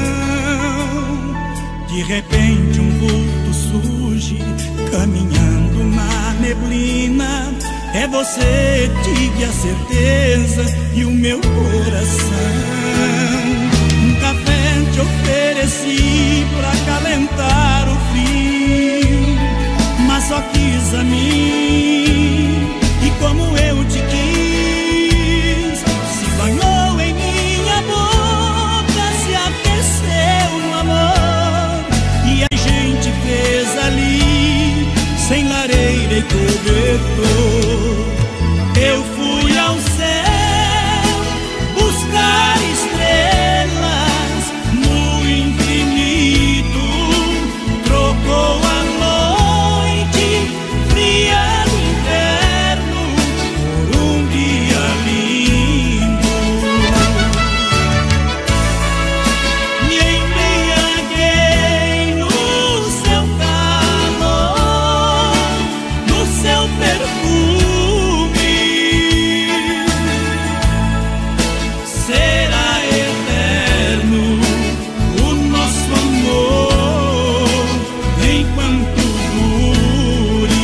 De repente um vulto surge, caminhando na neblina. É você, tive a certeza, e o meu coração. Um café te ofereci pra calentar o frio, mas só quis a mim. E como eu te quis, se banhou em minha boca, se aqueceu no amor, e a gente fez ali, sem lareira e cobertor. Eu fui ao céu buscar estrelas no infinito, trocou a noite fria do inverno por um dia lindo. Me embriaguei no seu calor, no seu perfume. Será eterno o nosso amor enquanto dure.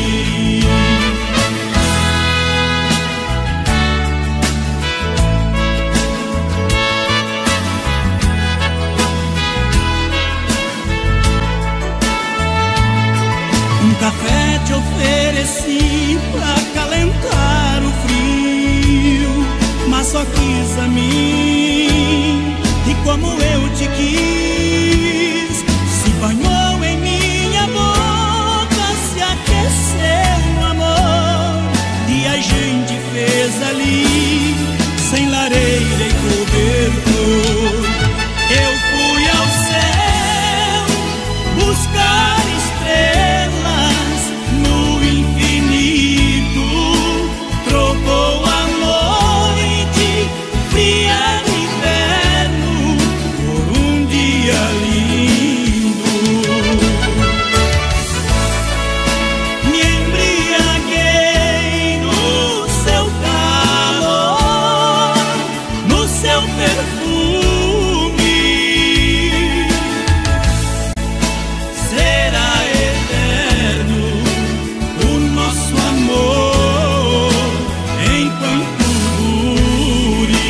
Um café te ofereci pra calentar o frio, mas só quis a mim. E como eu te quis, se banhou em minha boca, se aqueceu no amor, e a gente fez ali, sem lareira e cobertor. Eu fui ao céu buscar estrelas no infinito, trocou a noite fria do inverno por um dia lindo. Me embriaguei no seu calor, no seu perfume. Será eterno o nosso amor enquanto dure.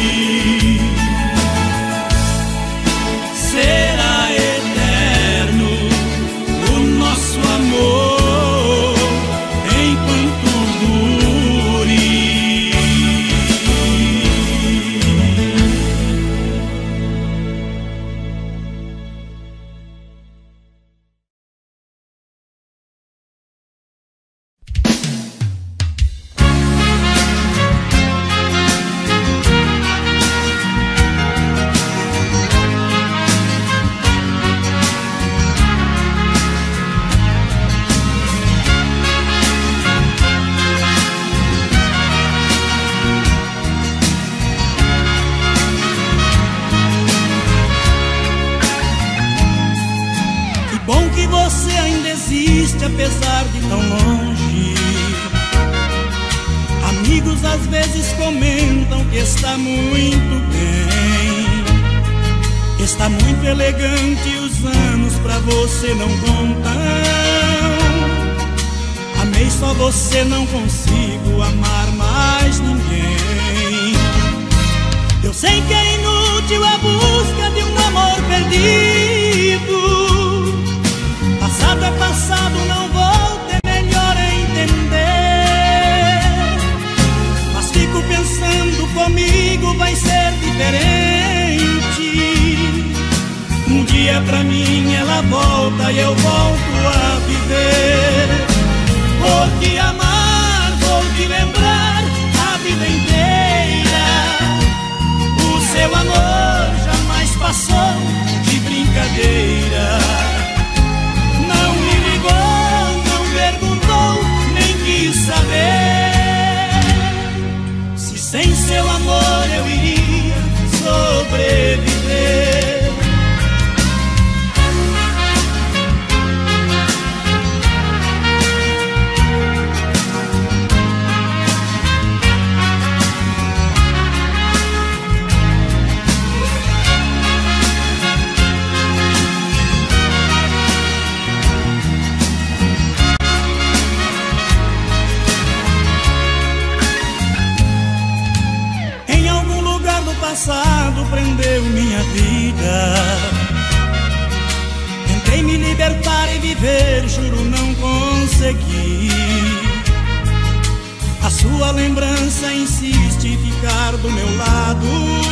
Será eterno o nosso amor enquanto dure. Que bom que você ainda existe, apesar de tão longe. Amigos às vezes comentam que está muito bem, está muito elegante, os anos pra você não contam. Amei só você, não consigo amar mais ninguém. Eu sei que é inútil a busca de um amor perdido. Passado é passado, não vou ter, melhor é entender. Mas fico pensando, comigo vai ser diferente. Um dia pra mim ela volta e eu volto a viver. Vou te amar, vou te lembrar a vida inteira. O seu amor jamais passou de brincadeira. viver, juro não consegui. A sua lembrança insiste em ficar do meu lado.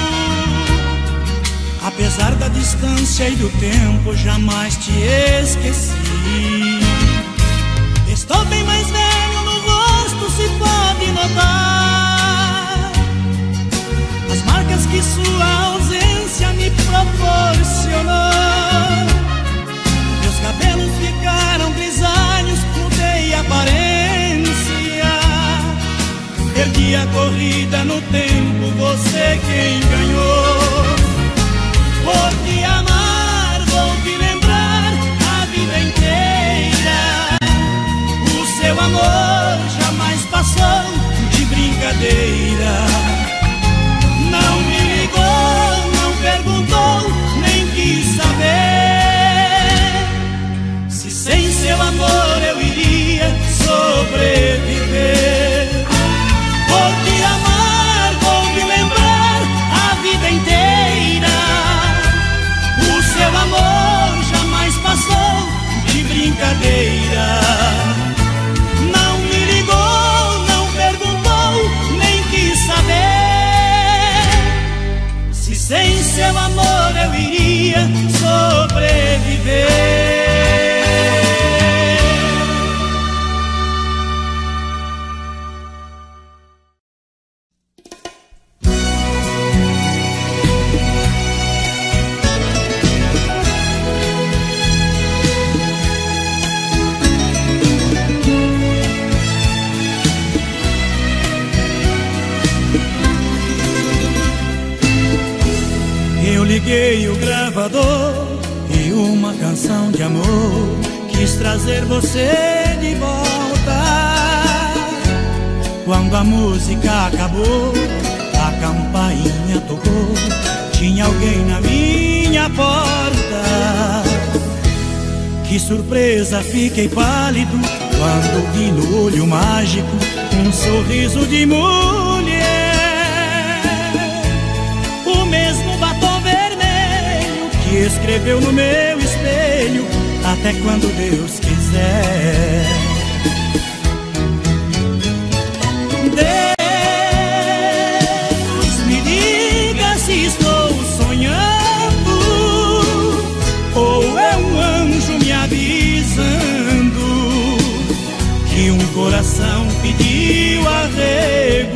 Apesar da distância e do tempo, jamais te esqueci. Estou bem mais velho no rosto, se pode notar as marcas que sua ausência me proporcionou. Meus cabelos ficaram grisalhos, mudei a aparência. Perdi a corrida no tempo, você quem ganhou. Por te amar, vou te lembrar a vida inteira. O seu amor jamais passou de brincadeira. Não me ligou, não perguntou, nem quis saber se sem seu amor eu iria sobreviver. Por te amar, vou te lembrar a vida inteira. O seu amor jamais passou de brincadeira. Não me ligou, não perguntou, nem quis saber se sem seu amor eu iria sobreviver. Liguei o gravador e uma canção de amor quis trazer você de volta. Quando a música acabou, a campainha tocou, tinha alguém na minha porta. Que surpresa, fiquei pálido quando vi no olho mágico um sorriso de mulher. O mesmo batom vermelho que escreveu no meu espelho, até quando Deus quiser. Deus me diga se estou sonhando ou é um anjo me avisando que um coração pediu arrego.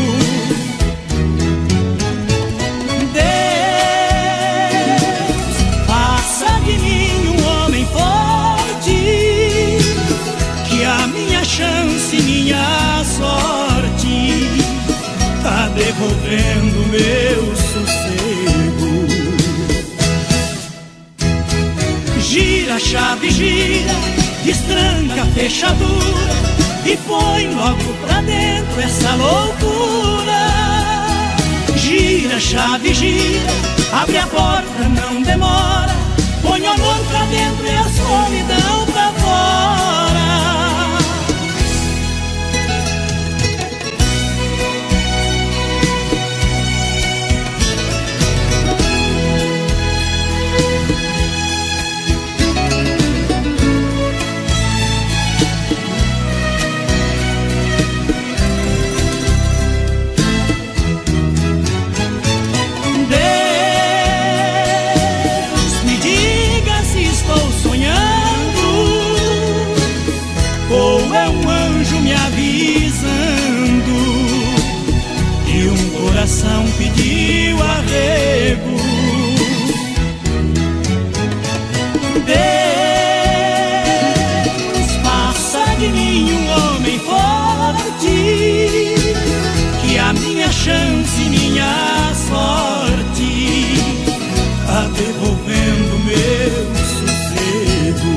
Chance, minha sorte, tá devolvendo meu sossego. Gira a chave, gira, destranca a fechadura e põe logo pra dentro essa loucura. Gira a chave, gira, abre a porta, não demora, põe o amor pra dentro e a solidão pra fora. Coração pediu arrego. Deus, faça de mim um homem forte, que a minha chance, minha sorte, tá devolvendo meu sossego.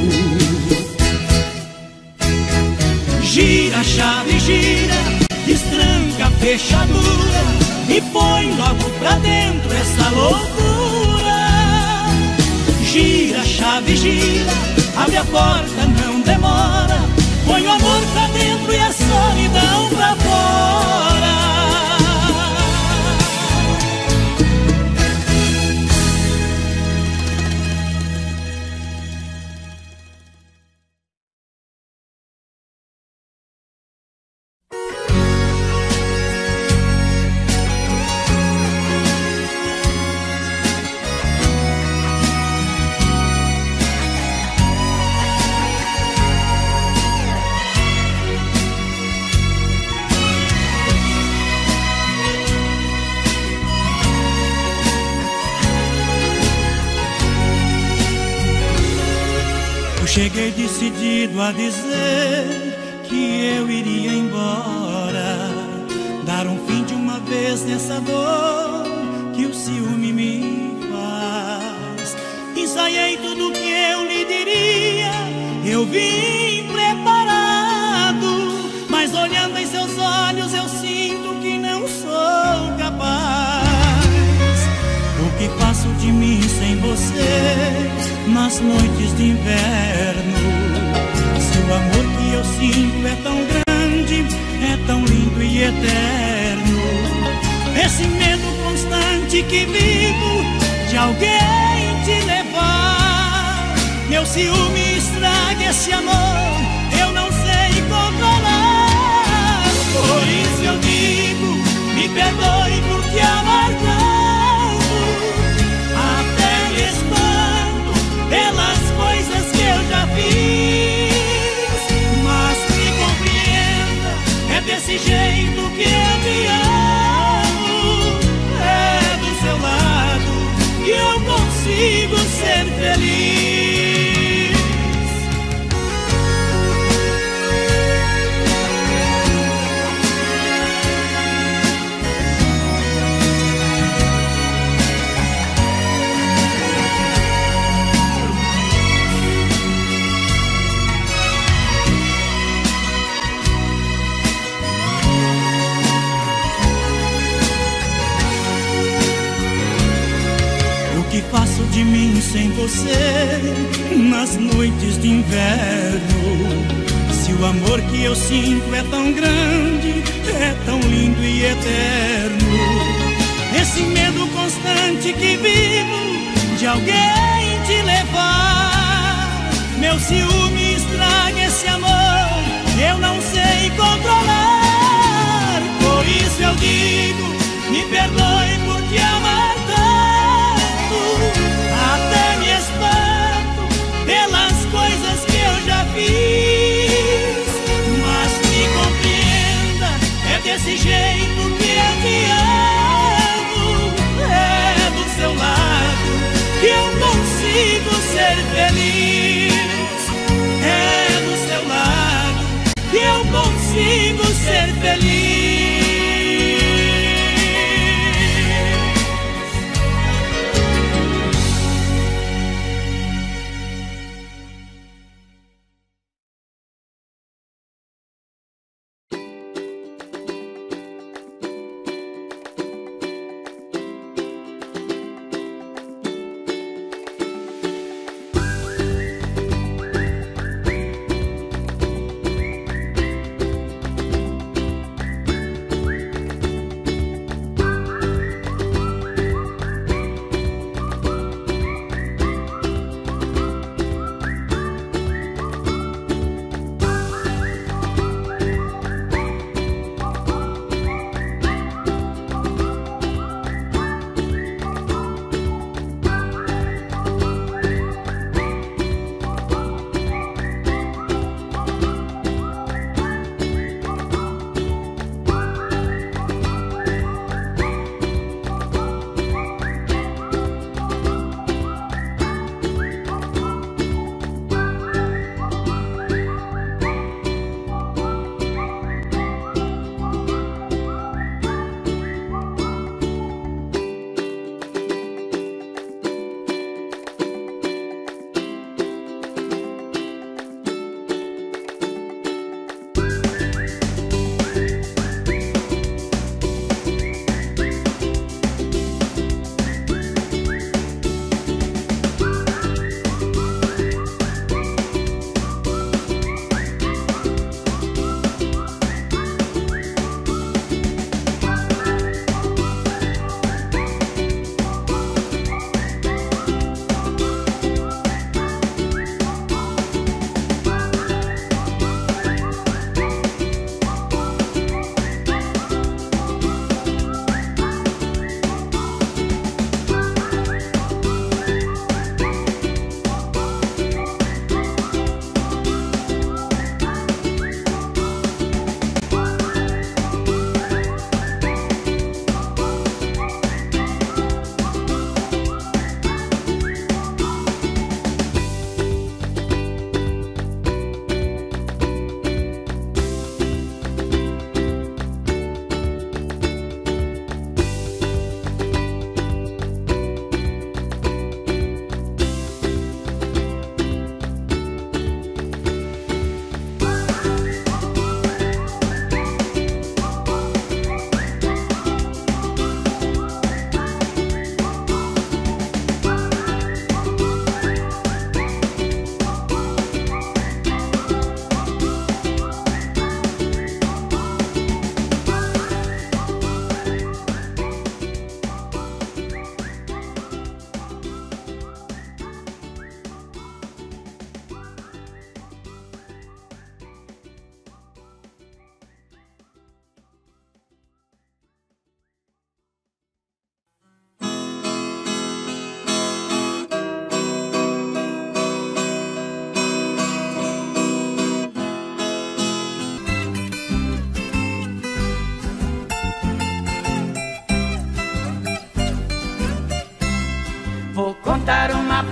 Gira a chave, gira, destranca a fechadura e põe logo pra dentro essa loucura. Gira a chave, gira, abre a porta, não demora, põe o amor pra dentro e a solidão pra fora. Cheguei decidido a dizer que eu iria embora, dar um fim de uma vez nessa dor que o ciúme me faz. Ensaiei tudo que eu lhe diria, eu vim preparado, mas olhando em seus olhos eu sinto que não sou capaz. O que faço de mim sem você nas noites de inverno? Se o amor que eu sinto é tão grande, é tão lindo e eterno, esse medo constante que vivo de alguém te levar, meu ciúme estraga esse amor, eu não sei controlar. Por isso eu digo, me perdoe por te amar tanto, até me espanto pelas coisas que eu já fiz, mas me compreenda, é desse jeito que eu te amo, é do seu lado que eu consigo ser feliz. O que faço de mim sem você nas noites de inverno? Se o amor que eu sinto é tão grande, é tão lindo e eterno, esse medo constante que vivo de alguém te levar, meu ciúme estraga esse amor, eu não sei controlar. Por isso eu digo, me perdoe por te amar tanto, até me espanto pelas coisas que eu já fiz, mas me compreenda, é desse jeito que eu te amo, é do seu lado que eu consigo ser feliz, é do seu lado que eu consigo ser feliz.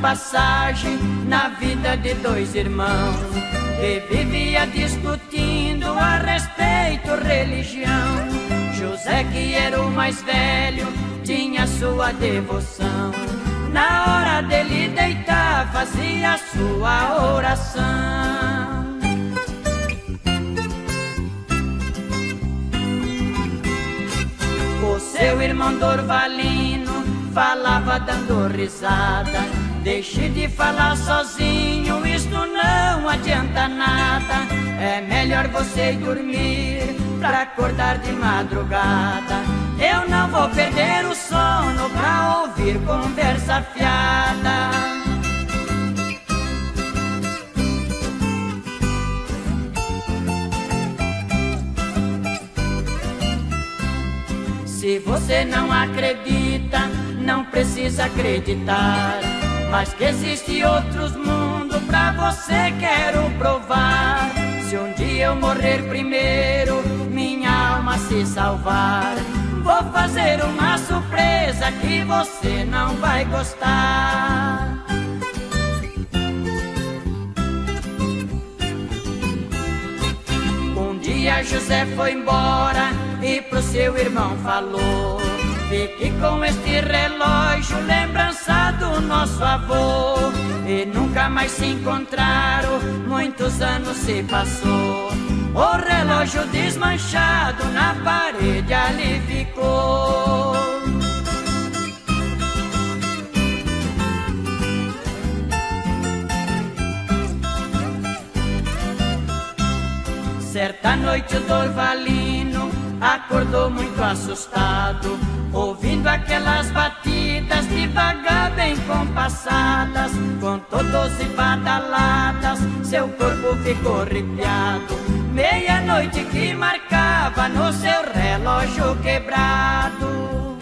passagem na vida de dois irmãos que vivia discutindo a respeito religião. José, que era o mais velho, tinha sua devoção. Na hora dele deitar, fazia sua oração. O seu irmão Dorvalino falava dando risada: deixe de falar sozinho, isto não adianta nada. É melhor você dormir pra acordar de madrugada. Eu não vou perder o sono pra ouvir conversa fiada. Se você não acredita, não precisa acreditar, mas que existe outros mundos pra você quero provar. Se um dia eu morrer primeiro, minha alma se salvar, vou fazer uma surpresa que você não vai gostar. Um dia José foi embora e pro seu irmão falou: fique com este relógio, lembrança do nosso avô. E nunca mais se encontraram, muitos anos se passou. O relógio desmanchado na parede ali ficou. Certa noite o Dorvalino acordou muito assustado, ouvindo aquelas batidas devagar bem compassadas. Contou doze badaladas, seu corpo ficou arrepiado. Meia-noite que marcava no seu relógio quebrado.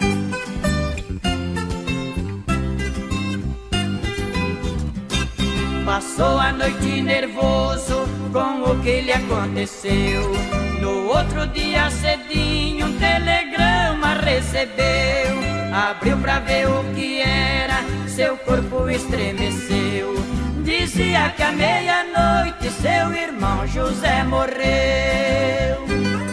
Passou a noite nervoso com o que lhe aconteceu. No outro dia cedinho um telegrama recebeu. Abriu pra ver o que era, seu corpo estremeceu. Dizia que à meia-noite seu irmão José morreu.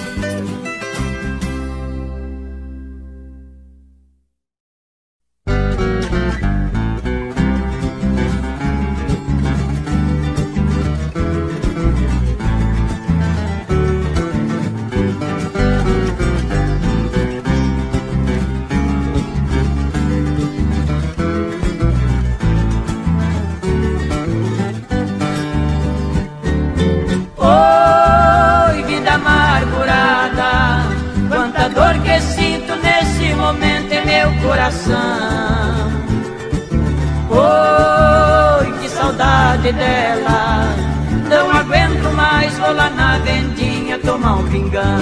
Coração, oi, que saudade dela. Não aguento mais, vou lá na vendinha tomar um pingão.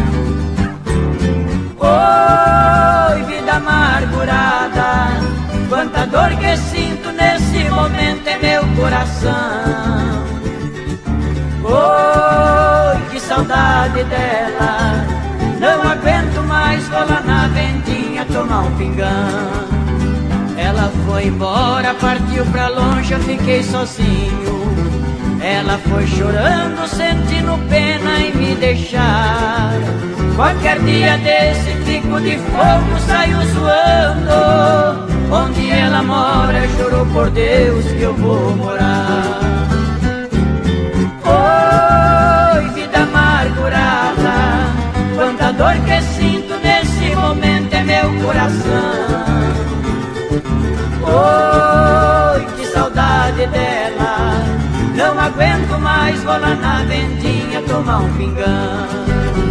Oi, vida amargurada, quanta dor que sinto nesse momento em meu coração. Oi, que saudade dela. Não aguento mais, vou lá na vendinha tomar um pingão. Ela foi embora, partiu pra longe, eu fiquei sozinho. Ela foi chorando, sentindo pena em me deixar. Qualquer dia desse fico de fogo, saio zoando. Onde ela mora, juro por Deus que eu vou morar. Oi, vida amargurada, quanta dor que sinto nesse momento em meu coração. Oi, que saudade dela. Não aguento mais, vou lá na vendinha tomar um pingão.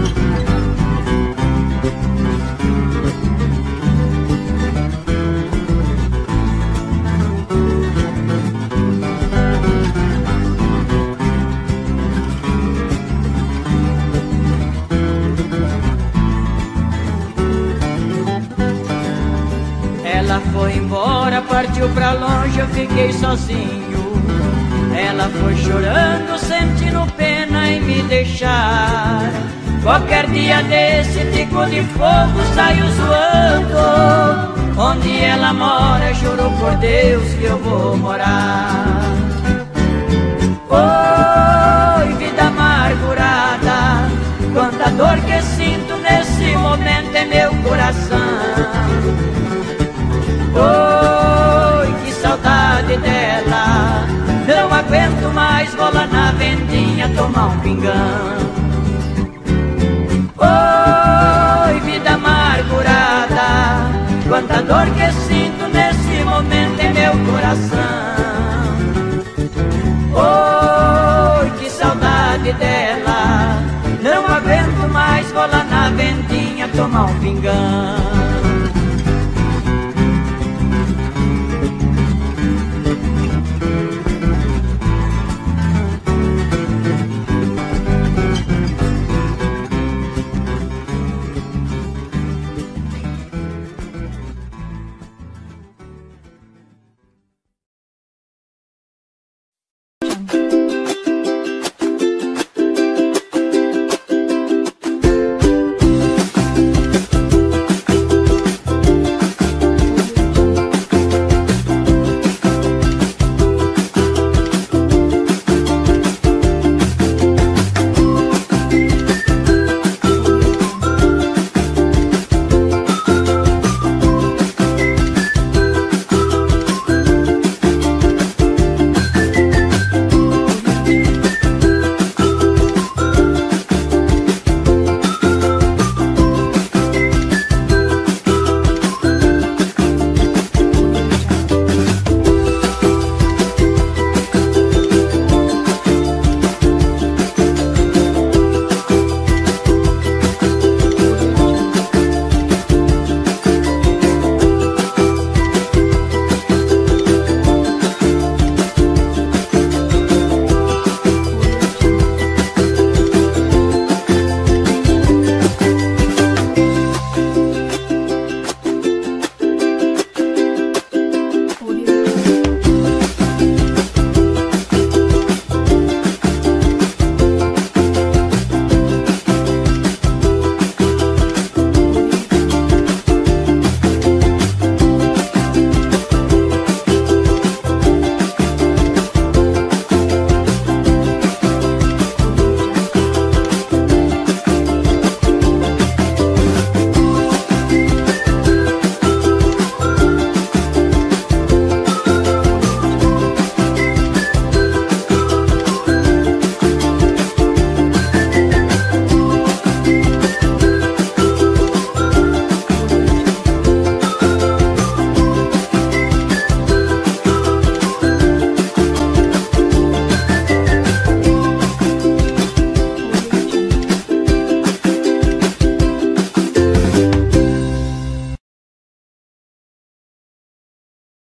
Ela foi embora, partiu pra longe, eu fiquei sozinho. Ela foi chorando, sentindo pena em me deixar. Qualquer dia desse, tico de fogo, saio zoando. onde ela mora, juro por Deus que eu vou morar. Oi, vida amargurada, quanta dor que sinto nesse momento em meu coração. Oi, que saudade dela, não aguento mais, vou lá na vendinha tomar um pingão. Oi, vida amargurada, quanta dor que sinto nesse momento em meu coração. Oi, que saudade dela, não aguento mais, vou lá na vendinha tomar um pingão.